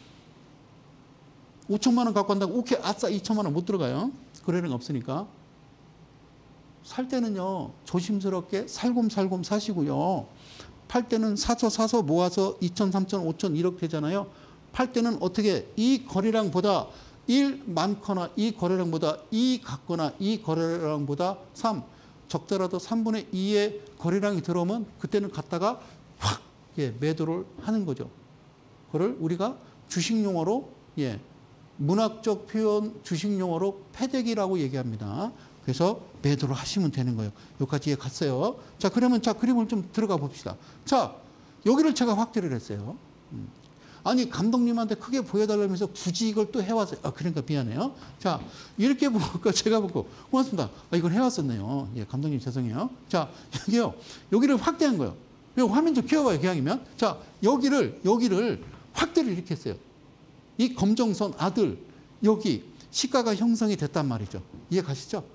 오천만 원 갖고 간다고, 오케이, 아싸, 이천만 원 못 들어가요. 거래량 없으니까. 살 때는요, 조심스럽게 살곰살곰 사시고요. 팔 때는 사서 사서 모아서 이천, 삼천, 오천, 일억 되잖아요. 팔 때는 어떻게 이 거래량보다 일 많거나 이 거래량보다 이 같거나 이 거래량보다 삼, 적더라도 삼분의 이의 거래량이 들어오면 그때는 갖다가 확, 예, 매도를 하는 거죠. 그걸 우리가 주식 용어로, 예, 문학적 표현 주식 용어로 패대기라고 얘기합니다. 그래서 매도를 하시면 되는 거예요. 여기까지 갔어요. 자, 그러면 자, 그림을 좀 들어가 봅시다. 자, 여기를 제가 확대를 했어요. 음. 아니, 감독님한테 크게 보여달라면서 굳이 이걸 또 해왔어요. 아, 그러니까 미안해요. 자, 이렇게 보니까 제가 보고, 고맙습니다. 아, 이걸 해왔었네요. 예, 감독님 죄송해요. 자, 여기요. 여기를 확대한 거예요. 화면 좀 키워봐요, 기왕이면. 자, 여기를, 여기를 확대를 이렇게 했어요. 이 검정선 아들, 여기 시가가 형성이 됐단 말이죠. 이해 가시죠?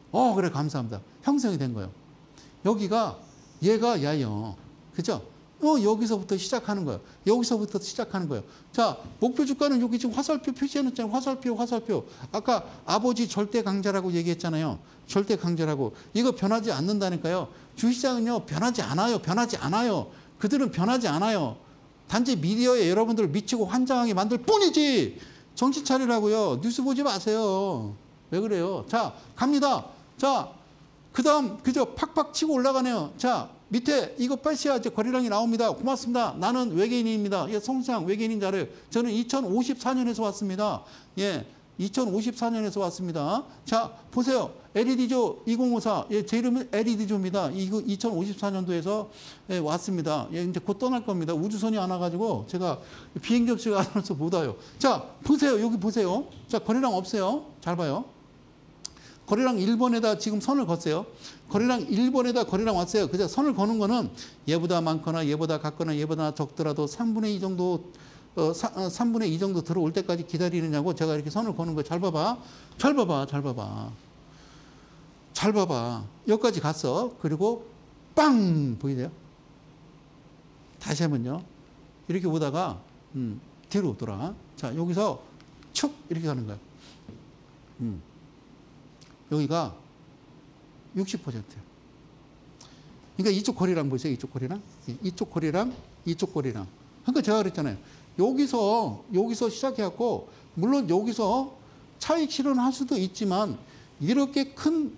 어, 그래, 감사합니다. 형성이 된 거예요. 여기가 얘가 야요. 그죠? 어, 여기서부터 시작하는 거예요. 여기서부터 시작하는 거예요. 자, 목표 주가는 여기 지금 화살표 표시해놨잖아요. 화살표, 화살표. 아까 아버지 절대 강자라고 얘기했잖아요. 절대 강자라고. 이거 변하지 않는다니까요. 주식시장은요, 변하지 않아요. 변하지 않아요. 그들은 변하지 않아요. 단지 미디어에 여러분들을 미치고 환장하게 만들 뿐이지. 정신 차리라고요. 뉴스 보지 마세요. 왜 그래요? 자, 갑니다. 자, 그 다음, 그저 팍팍 치고 올라가네요. 자, 밑에 이거 빠시야 이제 거래량이 나옵니다. 고맙습니다. 나는 외계인입니다. 예, 성시장 외계인인 줄 알아요. 저는 이천오십사 년에서 왔습니다. 예, 이천오십사 년에서 왔습니다. 자, 보세요. 엘이디조 이공오사. 예, 제 이름은 엘이디조입니다. 이거 이천오십사 년도에서 예, 왔습니다. 예, 이제 곧 떠날 겁니다. 우주선이 안 와가지고 제가 비행 접시가 안 와서 못 와요. 자, 보세요. 여기 보세요. 자, 거래량 없어요. 잘 봐요. 거래량 일 번에다 지금 선을 걷어요. 거래량 일 번에다 거래량 왔어요. 그죠? 선을 거는 거는 얘보다 많거나 얘보다 같거나 얘보다 적더라도 삼분의 이 정도, 어, 삼분의 이 정도 들어올 때까지 기다리느냐고 제가 이렇게 선을 거는 거예요. 잘 봐봐. 잘 봐봐. 잘 봐봐. 잘 봐봐. 여기까지 갔어. 그리고 빵! 보이세요? 다시 하면요. 이렇게 오다가, 음, 뒤로 돌아. 자, 여기서 축! 이렇게 가는 거예요. 음. 여기가 육십 퍼센트예요. 그러니까 이쪽 거리랑 보세요. 이쪽 거리랑. 이쪽 거리랑 이쪽 거리랑. 그러니까 제가 그랬잖아요. 여기서 여기서 시작해갖고 물론 여기서 차익 실현할 수도 있지만 이렇게 큰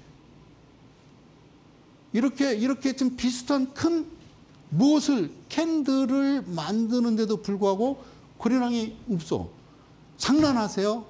이렇게 이렇게 좀 비슷한 큰 무엇을 캔들을 만드는데도 불구하고 거래량이 없어. 장난하세요?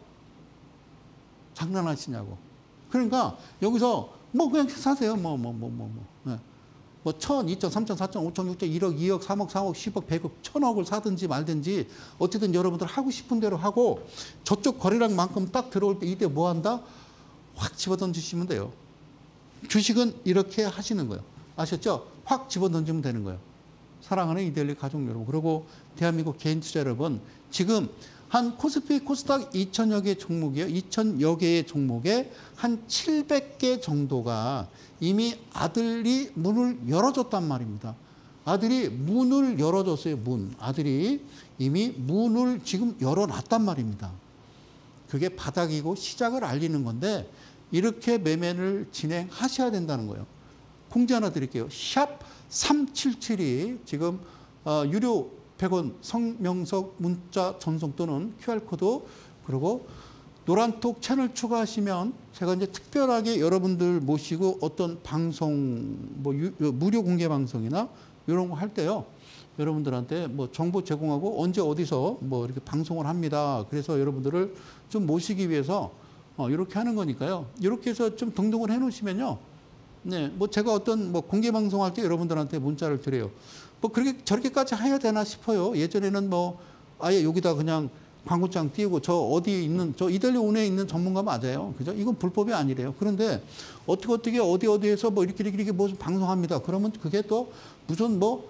장난하시냐고. 그러니까 여기서 뭐 그냥 사세요. 뭐 뭐 뭐 뭐 뭐. 네. 뭐 천, 이천, 삼천, 사천, 오천, 육천, 일억, 이억, 삼억, 삼억, 십억, 백억, 천억을 사든지 말든지 어쨌든 여러분들 하고 싶은 대로 하고 저쪽 거래량만큼 딱 들어올 때 이때 뭐 한다? 확 집어던지시면 돼요. 주식은 이렇게 하시는 거예요. 아셨죠? 확 집어던지면 되는 거예요. 사랑하는 이데일리 가족 여러분. 그리고 대한민국 개인 투자 여러분. 지금 한 코스피 코스닥 이천여 개 종목이요. 이천여 개의 종목에 한 칠백 개 정도가 이미 아들이 문을 열어줬단 말입니다. 아들이 문을 열어줬어요. 문. 아들이 이미 문을 지금 열어놨단 말입니다. 그게 바닥이고 시작을 알리는 건데 이렇게 매매를 진행하셔야 된다는 거예요. 공지 하나 드릴게요. 샵 삼칠칠이 지금 어, 유료 백 원 성명석 문자 전송 또는 큐알코드 그리고 노란톡 채널 추가하시면 제가 이제 특별하게 여러분들 모시고 어떤 방송 뭐 유, 무료 공개 방송이나 이런 거 할 때요. 여러분들한테 뭐 정보 제공하고 언제 어디서 뭐 이렇게 방송을 합니다. 그래서 여러분들을 좀 모시기 위해서 어, 이렇게 하는 거니까요. 이렇게 해서 좀 등록을 해 놓으시면요. 네, 뭐 제가 어떤 뭐 공개 방송할 때 여러분들한테 문자를 드려요. 뭐 그렇게 저렇게까지 해야 되나 싶어요. 예전에는 뭐 아예 여기다 그냥 광고장 띄우고 저 어디 있는 저 이데일리 온에 있는 전문가 맞아요. 그죠? 이건 불법이 아니래요. 그런데 어떻게 어떻게 어디 어디에서 뭐 이렇게 이렇게 뭐 방송합니다. 그러면 그게 또 무슨 뭐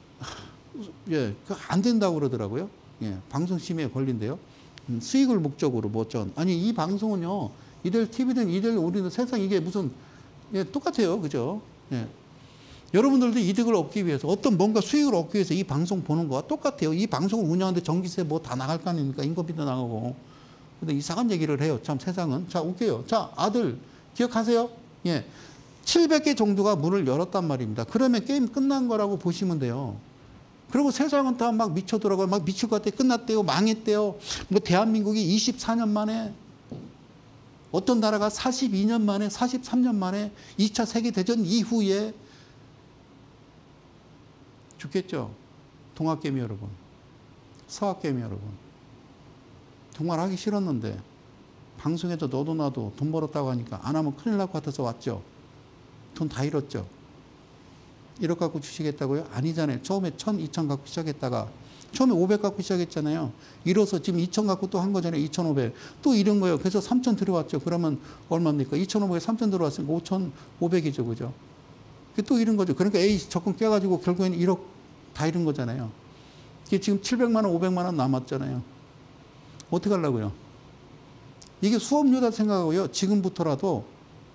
예, 안 된다고 그러더라고요. 예, 방송 심의에 걸린대요. 음, 수익을 목적으로 뭐 전 아니 이 방송은요. 이데일리 티비든 이데일리 온이든 세상 이게 무슨 예, 똑같아요. 그죠? 예. 여러분들도 이득을 얻기 위해서 어떤 뭔가 수익을 얻기 위해서 이 방송 보는 거와 똑같아요. 이 방송을 운영하는데 전기세 뭐 다 나갈 거 아닙니까? 인건비도 나가고. 근데 이상한 얘기를 해요. 참 세상은. 자, 웃겨요. 자, 아들 기억하세요? 예. 칠백 개 정도가 문을 열었단 말입니다. 그러면 게임 끝난 거라고 보시면 돼요. 그리고 세상은 다 막 미쳐들어가고 막 미칠 것 같아. 끝났대요. 망했대요. 뭐 대한민국이 이십사 년 만에 어떤 나라가 사십이 년 만에 사십삼 년 만에 이 차 세계대전 이후에 죽겠죠. 동학개미 여러분. 서학개미 여러분. 정말 하기 싫었는데 방송에도 너도 나도 돈 벌었다고 하니까 안 하면 큰일 날 것 같아서 왔죠. 돈 다 잃었죠. 일억 갖고 주시겠다고요? 아니잖아요. 처음에 천, 이천 갖고 시작했다가 처음에 오백 갖고 시작했잖아요. 잃어서 지금 이천 갖고 또 한 거잖아요. 이천오백. 또 잃은 거예요. 그래서 삼천 들어왔죠. 그러면 얼마입니까? 이천오백에 삼천 들어왔으니까 오천오백이죠. 그죠? 또 잃은 거죠. 그러니까 에이 적금 깨가지고 결국에는 일억 다 잃은 거잖아요. 이게 지금 칠백만 원, 오백만 원 남았잖아요. 어떻게 하려고요? 이게 수업료다 생각하고요. 지금부터라도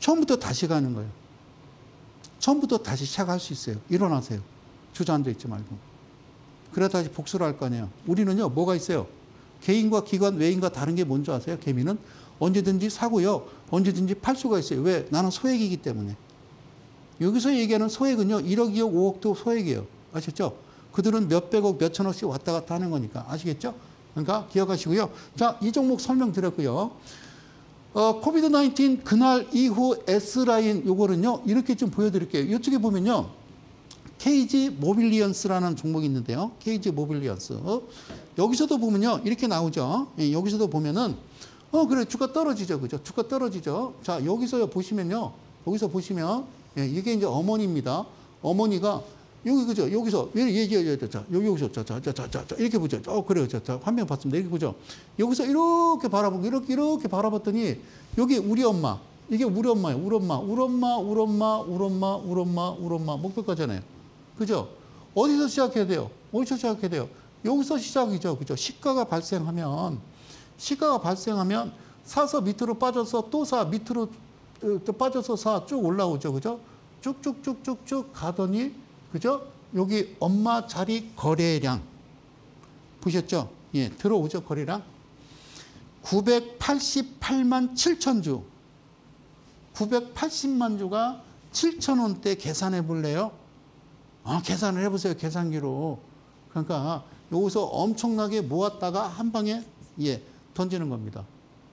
처음부터 다시 가는 거예요. 처음부터 다시 시작할 수 있어요. 일어나세요. 주저앉아 있지 말고. 그래 다시 복수를 할 거 아니에요. 우리는요, 뭐가 있어요? 개인과 기관, 외인과 다른 게 뭔지 아세요? 개미는 언제든지 사고요. 언제든지 팔 수가 있어요. 왜? 나는 소액이기 때문에. 여기서 얘기하는 소액은요, 일억, 이억, 오억도 소액이에요. 아셨죠? 그들은 몇백억, 몇천억씩 왔다 갔다 하는 거니까. 아시겠죠? 그러니까 기억하시고요. 자, 이 종목 설명드렸고요. 어, 코비드 나인틴 그날 이후 S라인 요거는요, 이렇게 좀 보여드릴게요. 이쪽에 보면요, 케이지 모빌리언스라는 종목이 있는데요. 케이지 모빌리언스. 어? 여기서도 보면요, 이렇게 나오죠. 예, 여기서도 보면은, 어, 그래, 주가 떨어지죠. 그죠? 주가 떨어지죠. 자, 여기서 보시면요, 여기서 보시면, 예, 이게 이제 어머니입니다. 어머니가, 여기, 그죠? 여기서, 얘, 얘, 얘, 얘, 자, 여기, 여기서, 자, 자, 자, 자, 자, 이렇게 보죠. 어, 그래요. 자, 자, 화면 봤습니다. 이렇게 보죠. 여기서 이렇게 바라보고, 이렇게, 이렇게 바라봤더니, 여기 우리 엄마, 이게 우리 엄마예요. 우리 엄마, 우리 엄마, 우리 엄마, 우리 엄마, 우리 엄마, 우리 엄마, 목표가잖아요. 그죠? 어디서 시작해야 돼요? 어디서 시작해야 돼요? 여기서 시작이죠. 그죠? 시가가 발생하면, 시가가 발생하면, 사서 밑으로 빠져서 또 사, 밑으로 또 빠져서 사, 쭉 올라오죠. 그죠? 쭉쭉쭉쭉쭉 가더니, 그죠? 여기 엄마 자리 거래량. 보셨죠? 예, 들어오죠, 거래량. 구백팔십팔만 칠천 주. 구백팔십만 주가 칠천 원대 계산해 볼래요? 아, 계산을 해보세요, 계산기로. 그러니까 여기서 엄청나게 모았다가 한 방에, 예, 던지는 겁니다.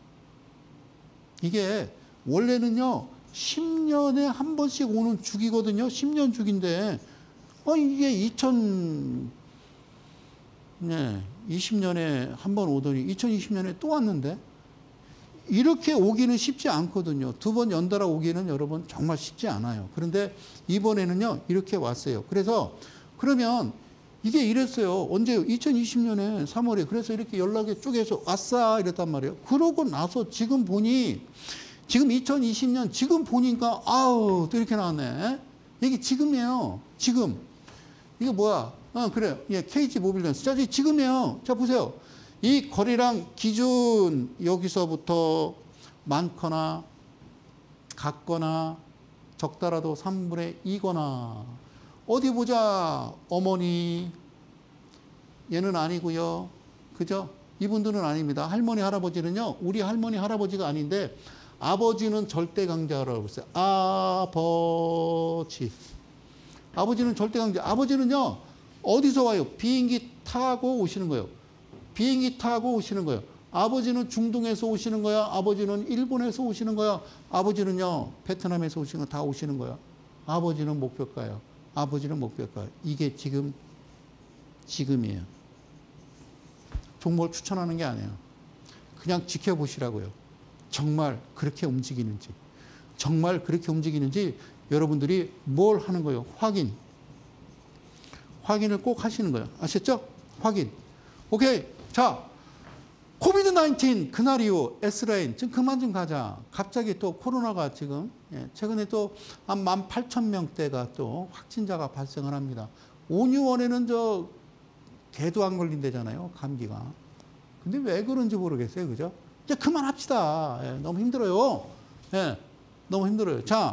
이게 원래는요, 십 년에 한 번씩 오는 주기거든요. 십 년 주기인데, 어, 이게 이천, 네, 이십 년에 한 번 오더니 이천이십 년에 또 왔는데, 이렇게 오기는 쉽지 않거든요. 두 번 연달아 오기는 여러분 정말 쉽지 않아요. 그런데 이번에는요, 이렇게 왔어요. 그래서, 그러면 이게 이랬어요. 언제요? 이천이십 년에 삼월에. 그래서 이렇게 연락이 쪼개서 왔어. 이랬단 말이에요. 그러고 나서 지금 보니, 지금 이천이십 년, 지금 보니까, 아우, 또 이렇게 나왔네. 이게 지금이에요. 지금. 이게 뭐야? 어, 그래요. 예, 케이지 모빌리언스. 자, 지금이에요. 자, 보세요. 이 거래량 기준, 여기서부터 많거나, 같거나, 적더라도 삼분의 이거나, 어디 보자. 어머니, 얘는 아니고요. 그죠? 이분들은 아닙니다. 할머니, 할아버지는요, 우리 할머니, 할아버지가 아닌데, 아버지는 절대 강자라고 했어요. 아버지. 아버지는 절대 강자. 아버지는요, 어디서 와요? 비행기 타고 오시는 거예요. 비행기 타고 오시는 거예요. 아버지는 중동에서 오시는 거야. 아버지는 일본에서 오시는 거야. 아버지는요, 베트남에서 오시는 거 다 오시는 거야. 아버지는 목표가예요. 아버지는 목표가. 이게 지금, 지금이에요. 종목을 추천하는 게 아니에요. 그냥 지켜보시라고요. 정말 그렇게 움직이는지. 정말 그렇게 움직이는지 여러분들이 뭘 하는 거예요? 확인. 확인을 꼭 하시는 거예요. 아셨죠? 확인. 오케이. 자, 코비드 나인틴 그날 이후 S라인 지금 그만 좀 가자. 갑자기 또 코로나가 지금, 예, 최근에 또 한 만 팔천 명대가 또 확진자가 발생을 합니다. 오, 유월에는 저 개도 안 걸린대잖아요. 감기가. 근데 왜 그런지 모르겠어요. 그죠? 이제 그만합시다. 예, 너무 힘들어요. 예, 너무 힘들어요. 자,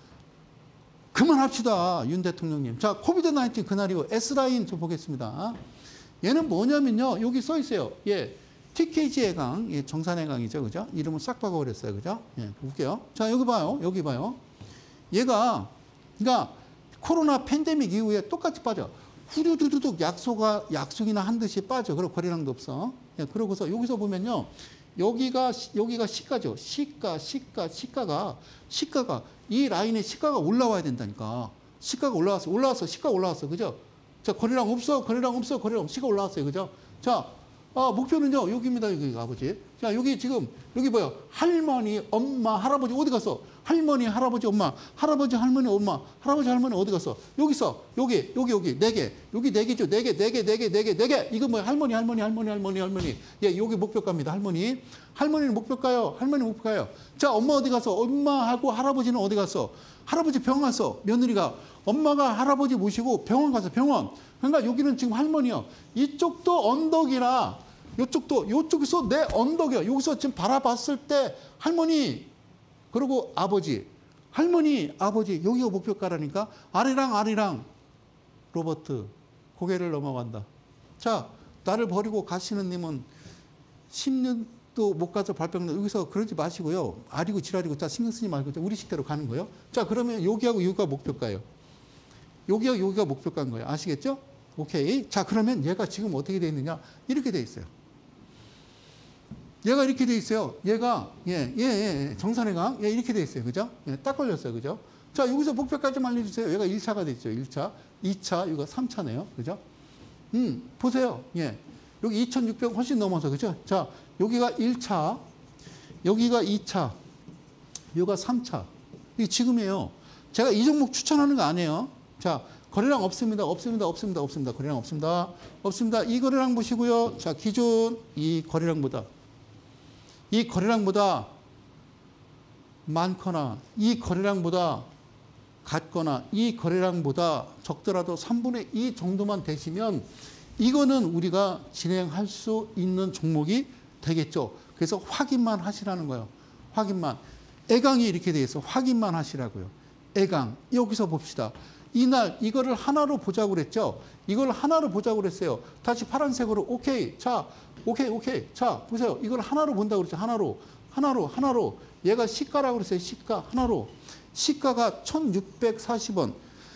그만합시다. 윤 대통령님. 자, 코비드 나인틴 그날 이후 S라인 좀 보겠습니다. 얘는 뭐냐면요. 여기 써 있어요. 예. 티케이지 해강, 예, 정산해강이죠. 그죠? 이름을 싹 바꿔버렸어요. 그죠? 예, 볼게요. 자, 여기 봐요. 여기 봐요. 얘가, 그러니까 코로나 팬데믹 이후에 똑같이 빠져. 후두두둑 약소가, 약속이나 한 듯이 빠져. 그리고 거래량도 없어. 예, 그러고서 여기서 보면요. 여기가, 여기가 시가죠. 시가, 시가, 시가가, 시가가, 이 라인에 시가가 올라와야 된다니까. 시가가 올라왔어. 올라왔어. 시가 올라왔어. 그죠? 자, 거래량 없어. 거래량 없어. 거래량 시가 올라왔어요. 그죠? 자, 아, 목표는요, 여기입니다, 여기 아버지. 자, 여기 지금, 여기 뭐야? 할머니, 엄마, 할아버지 어디 갔어? 할머니, 할아버지, 엄마, 할아버지, 할머니, 엄마, 할아버지, 할머니 어디 갔어? 여기 있어. 여기, 여기, 여기, 네 개. 여기 네 개죠. 네 개, 네 개, 네 개, 네 개, 네 개. 이거 뭐야? 할머니, 할머니, 할머니, 할머니, 할머니. 예, 여기 목표가입니다, 할머니. 할머니는 목표가요. 할머니 목표가요. 자, 엄마 어디 갔어? 엄마하고 할아버지는 어디 갔어? 할아버지 병원 갔어. 며느리가. 엄마가 할아버지 모시고 병원 가서 병원. 그러니까 여기는 지금 할머니요. 이쪽도 언덕이라 이쪽도 이쪽에서 내 언덕이야. 여기서 지금 바라봤을 때 할머니 그리고 아버지 할머니, 아버지, 여기가 목표가라니까. 아리랑 아리랑 로버트 고개를 넘어간다. 자, 나를 버리고 가시는 님은 십 년도 못 가서 발병, 여기서 그러지 마시고요. 아리고 지랄이고 자 신경 쓰지 말고 우리 식대로 가는 거예요. 자, 그러면 여기하고 여기가 목표가예요. 여기하고 여기가 목표가인 거예요. 아시겠죠? 오케이. 자, 그러면 얘가 지금 어떻게 돼 있느냐? 이렇게 돼 있어요. 얘가 이렇게 돼 있어요. 얘가 예, 예, 예, 정산해강 예, 이렇게 돼 있어요. 그죠? 예, 딱 걸렸어요. 그죠? 자, 여기서 목표까지 알려주세요. 얘가 일 차가 돼 있죠. 일 차, 이 차, 이거 삼 차네요. 그죠? 음, 보세요. 예. 여기 이천육백 훨씬 넘어서, 그죠? 자, 여기가 일 차, 여기가 이 차, 여기가 삼 차. 이게 지금이에요. 제가 이 종목 추천하는 거 아니에요. 자, 거래량 없습니다. 없습니다. 없습니다. 없습니다. 거래량 없습니다. 없습니다. 이 거래량 보시고요. 자, 기존 이 거래량보다, 이 거래량보다 많거나, 이 거래량보다 같거나, 이 거래량보다 적더라도 삼분의 이 정도만 되시면 이거는 우리가 진행할 수 있는 종목이 되겠죠. 그래서 확인만 하시라는 거예요. 확인만. 애강이 이렇게 돼 있어. 확인만 하시라고요. 애강. 여기서 봅시다. 이날 이거를 하나로 보자고 그랬죠. 이걸 하나로 보자고 그랬어요. 다시 파란색으로 오케이. 자, 오케이, 오케이. 자, 보세요. 이걸 하나로 본다고 그랬죠. 하나로. 하나로, 하나로. 얘가 시가라고 그랬어요. 시가. 하나로. 시가가 천육백사십 원.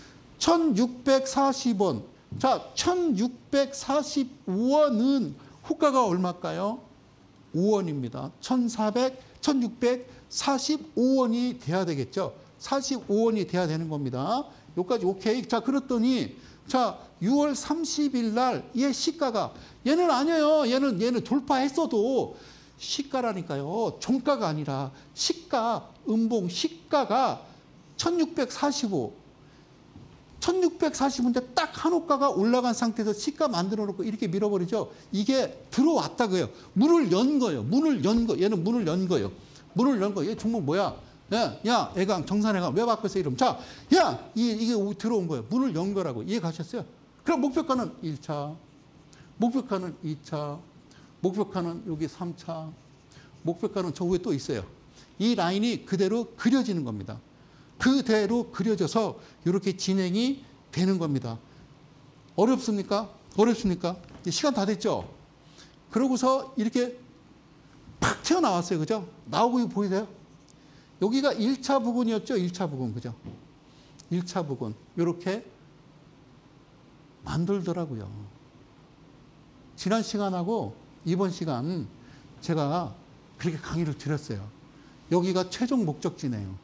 천육백사십 원. 자, 천육백사십오 원은 호가가 얼마일까요? 오 원입니다. 천사백, 천육백사십오 원이 돼야 되겠죠. 사십오 원이 돼야 되는 겁니다. 여기까지 오케이. 자, 그랬더니 자, 유월 삼십일 날 얘 시가가 얘는 아니에요. 얘는 얘는 돌파했어도 시가라니까요. 종가가 아니라 시가, 음봉 시가가 천육백사십오. 천육백사십인데 딱 한 호가가 올라간 상태에서 시가 만들어 놓고 이렇게 밀어버리죠. 이게 들어왔다고요. 문을 연 거예요. 문을 연 거. 얘는 문을 연 거예요. 문을 연 거. 얘 종목 뭐야? 야, 야, 애강, 정산애강. 왜 바꿨어, 이름? 자, 야, 이, 이게 들어온 거예요. 문을 연 거라고. 이해 가셨어요? 그럼 목표가는 일 차, 목표가는 이 차, 목표가는 여기 삼 차, 목표가는 저 위에 또 있어요. 이 라인이 그대로 그려지는 겁니다. 그대로 그려져서 이렇게 진행이 되는 겁니다. 어렵습니까? 어렵습니까? 시간 다 됐죠? 그러고서 이렇게 팍 튀어나왔어요. 그죠? 나오고 보이세요? 여기가 일 차 부근이었죠? 일 차 부근. 그죠? 일 차 부근. 이렇게 만들더라고요. 지난 시간하고 이번 시간 제가 그렇게 강의를 드렸어요. 여기가 최종 목적지네요.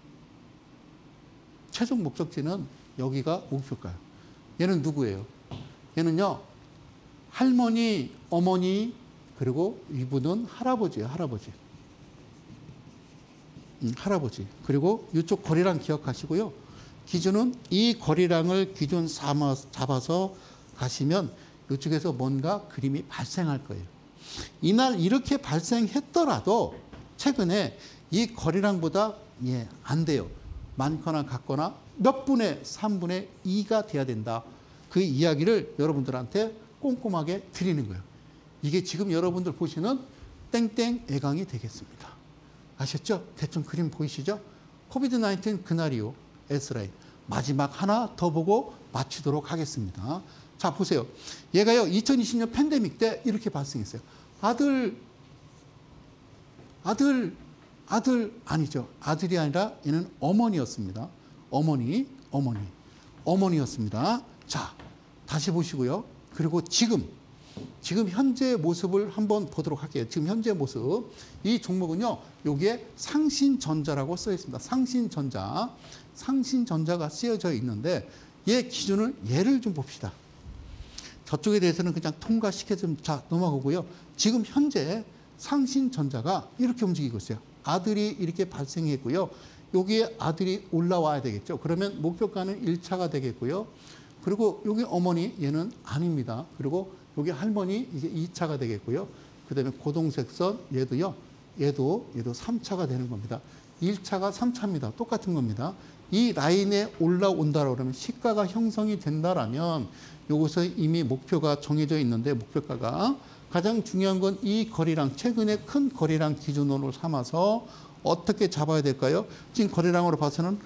최종 목적지는 여기가 목표가요. 얘는 누구예요? 얘는요, 할머니, 어머니, 그리고 이분은 할아버지예요, 할아버지. 음, 할아버지. 그리고 이쪽 거리랑 기억하시고요. 기준은 이 거리랑을 기준 삼아, 잡아서 가시면 이쪽에서 뭔가 그림이 발생할 거예요. 이날 이렇게 발생했더라도 최근에 이 거리랑보다 예, 안 돼요. 많거나 같거나 몇 분의 삼분의 이가 돼야 된다. 그 이야기를 여러분들한테 꼼꼼하게 드리는 거예요. 이게 지금 여러분들 보시는 땡땡 애강이 되겠습니다. 아셨죠? 대충 그림 보이시죠? 코비드 나인틴 그날이요. S라인. 마지막 하나 더 보고 마치도록 하겠습니다. 자, 보세요. 얘가요, 이천이십 년 팬데믹 때 이렇게 발생했어요. 아들, 아들, 아들 아니죠. 아들이 아니라 얘는 어머니였습니다. 어머니, 어머니, 어머니였습니다. 자, 다시 보시고요. 그리고 지금, 지금 현재 모습을 한번 보도록 할게요. 지금 현재 모습. 이 종목은요, 여기에 상신전자라고 써 있습니다. 상신전자. 상신전자가 쓰여져 있는데, 얘 기준을, 얘를 좀 봅시다. 저쪽에 대해서는 그냥 통과시켜 좀 자, 넘어가고요. 지금 현재 상신전자가 이렇게 움직이고 있어요. 아들이 이렇게 발생했고요. 여기에 아들이 올라와야 되겠죠. 그러면 목표가는 일 차가 되겠고요. 그리고 여기 어머니, 얘는 아닙니다. 그리고 여기 할머니, 이게 이 차가 되겠고요. 그 다음에 고동색 선, 얘도요. 얘도, 얘도 삼 차가 되는 겁니다. 일 차가 삼 차입니다. 똑같은 겁니다. 이 라인에 올라온다라고 그러면 시가가 형성이 된다라면 요것에 이미 목표가 정해져 있는데 목표가가 가장 중요한 건 이 거리랑 최근에 큰 거리랑 기준으로 삼아서 어떻게 잡아야 될까요? 지금 거리랑으로 봐서는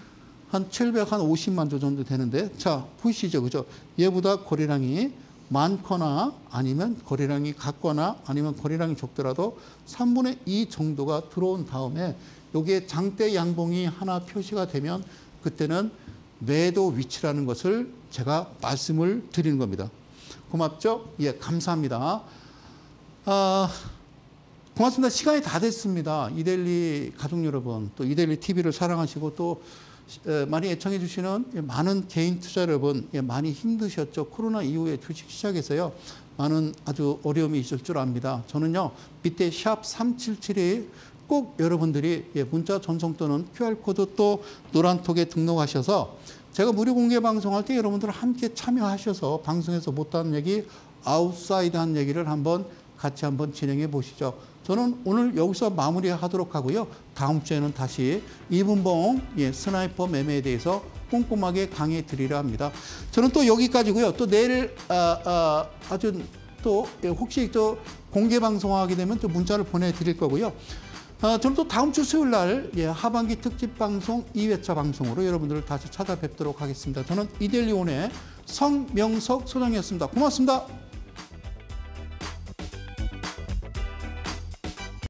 한 칠백오십만 조 정도 되는데, 자, 보시죠. 그죠? 얘보다 고리량이 많거나 아니면 고리량이 같거나 아니면 고리량이 적더라도 삼분의 이 정도가 들어온 다음에 여기에 장대 양봉이 하나 표시가 되면 그때는 매도 위치라는 것을 제가 말씀을 드리는 겁니다. 고맙죠? 예, 감사합니다. 아, 고맙습니다. 시간이 다 됐습니다. 이데일리 가족 여러분, 또 이데일리 티비를 사랑하시고 또 많이 애청해 주시는 많은 개인 투자 여러분, 많이 힘드셨죠. 코로나 이후에 주식 시작해서요. 많은 아주 어려움이 있을 줄 압니다. 저는요, 밑에 샵 삼칠칠이 꼭 여러분들이 문자 전송 또는 큐알코드 또 노란톡에 등록하셔서 제가 무료 공개 방송할 때 여러분들 함께 참여하셔서 방송에서 못하는 얘기, 아웃사이드한 얘기를 한번 같이 한번 진행해 보시죠. 저는 오늘 여기서 마무리하도록 하고요. 다음 주에는 다시 이분봉 예, 스나이퍼 매매에 대해서 꼼꼼하게 강의해 드리려 합니다. 저는 또 여기까지고요. 또 내일 아, 아, 아주 또 예, 혹시 또 공개 방송하게 되면 또 문자를 보내드릴 거고요. 아, 저는 또 다음 주 수요일 날 예, 하반기 특집 방송 이 회차 방송으로 여러분들을 다시 찾아뵙도록 하겠습니다. 저는 이데일리온의 성명석 소장이었습니다. 고맙습니다.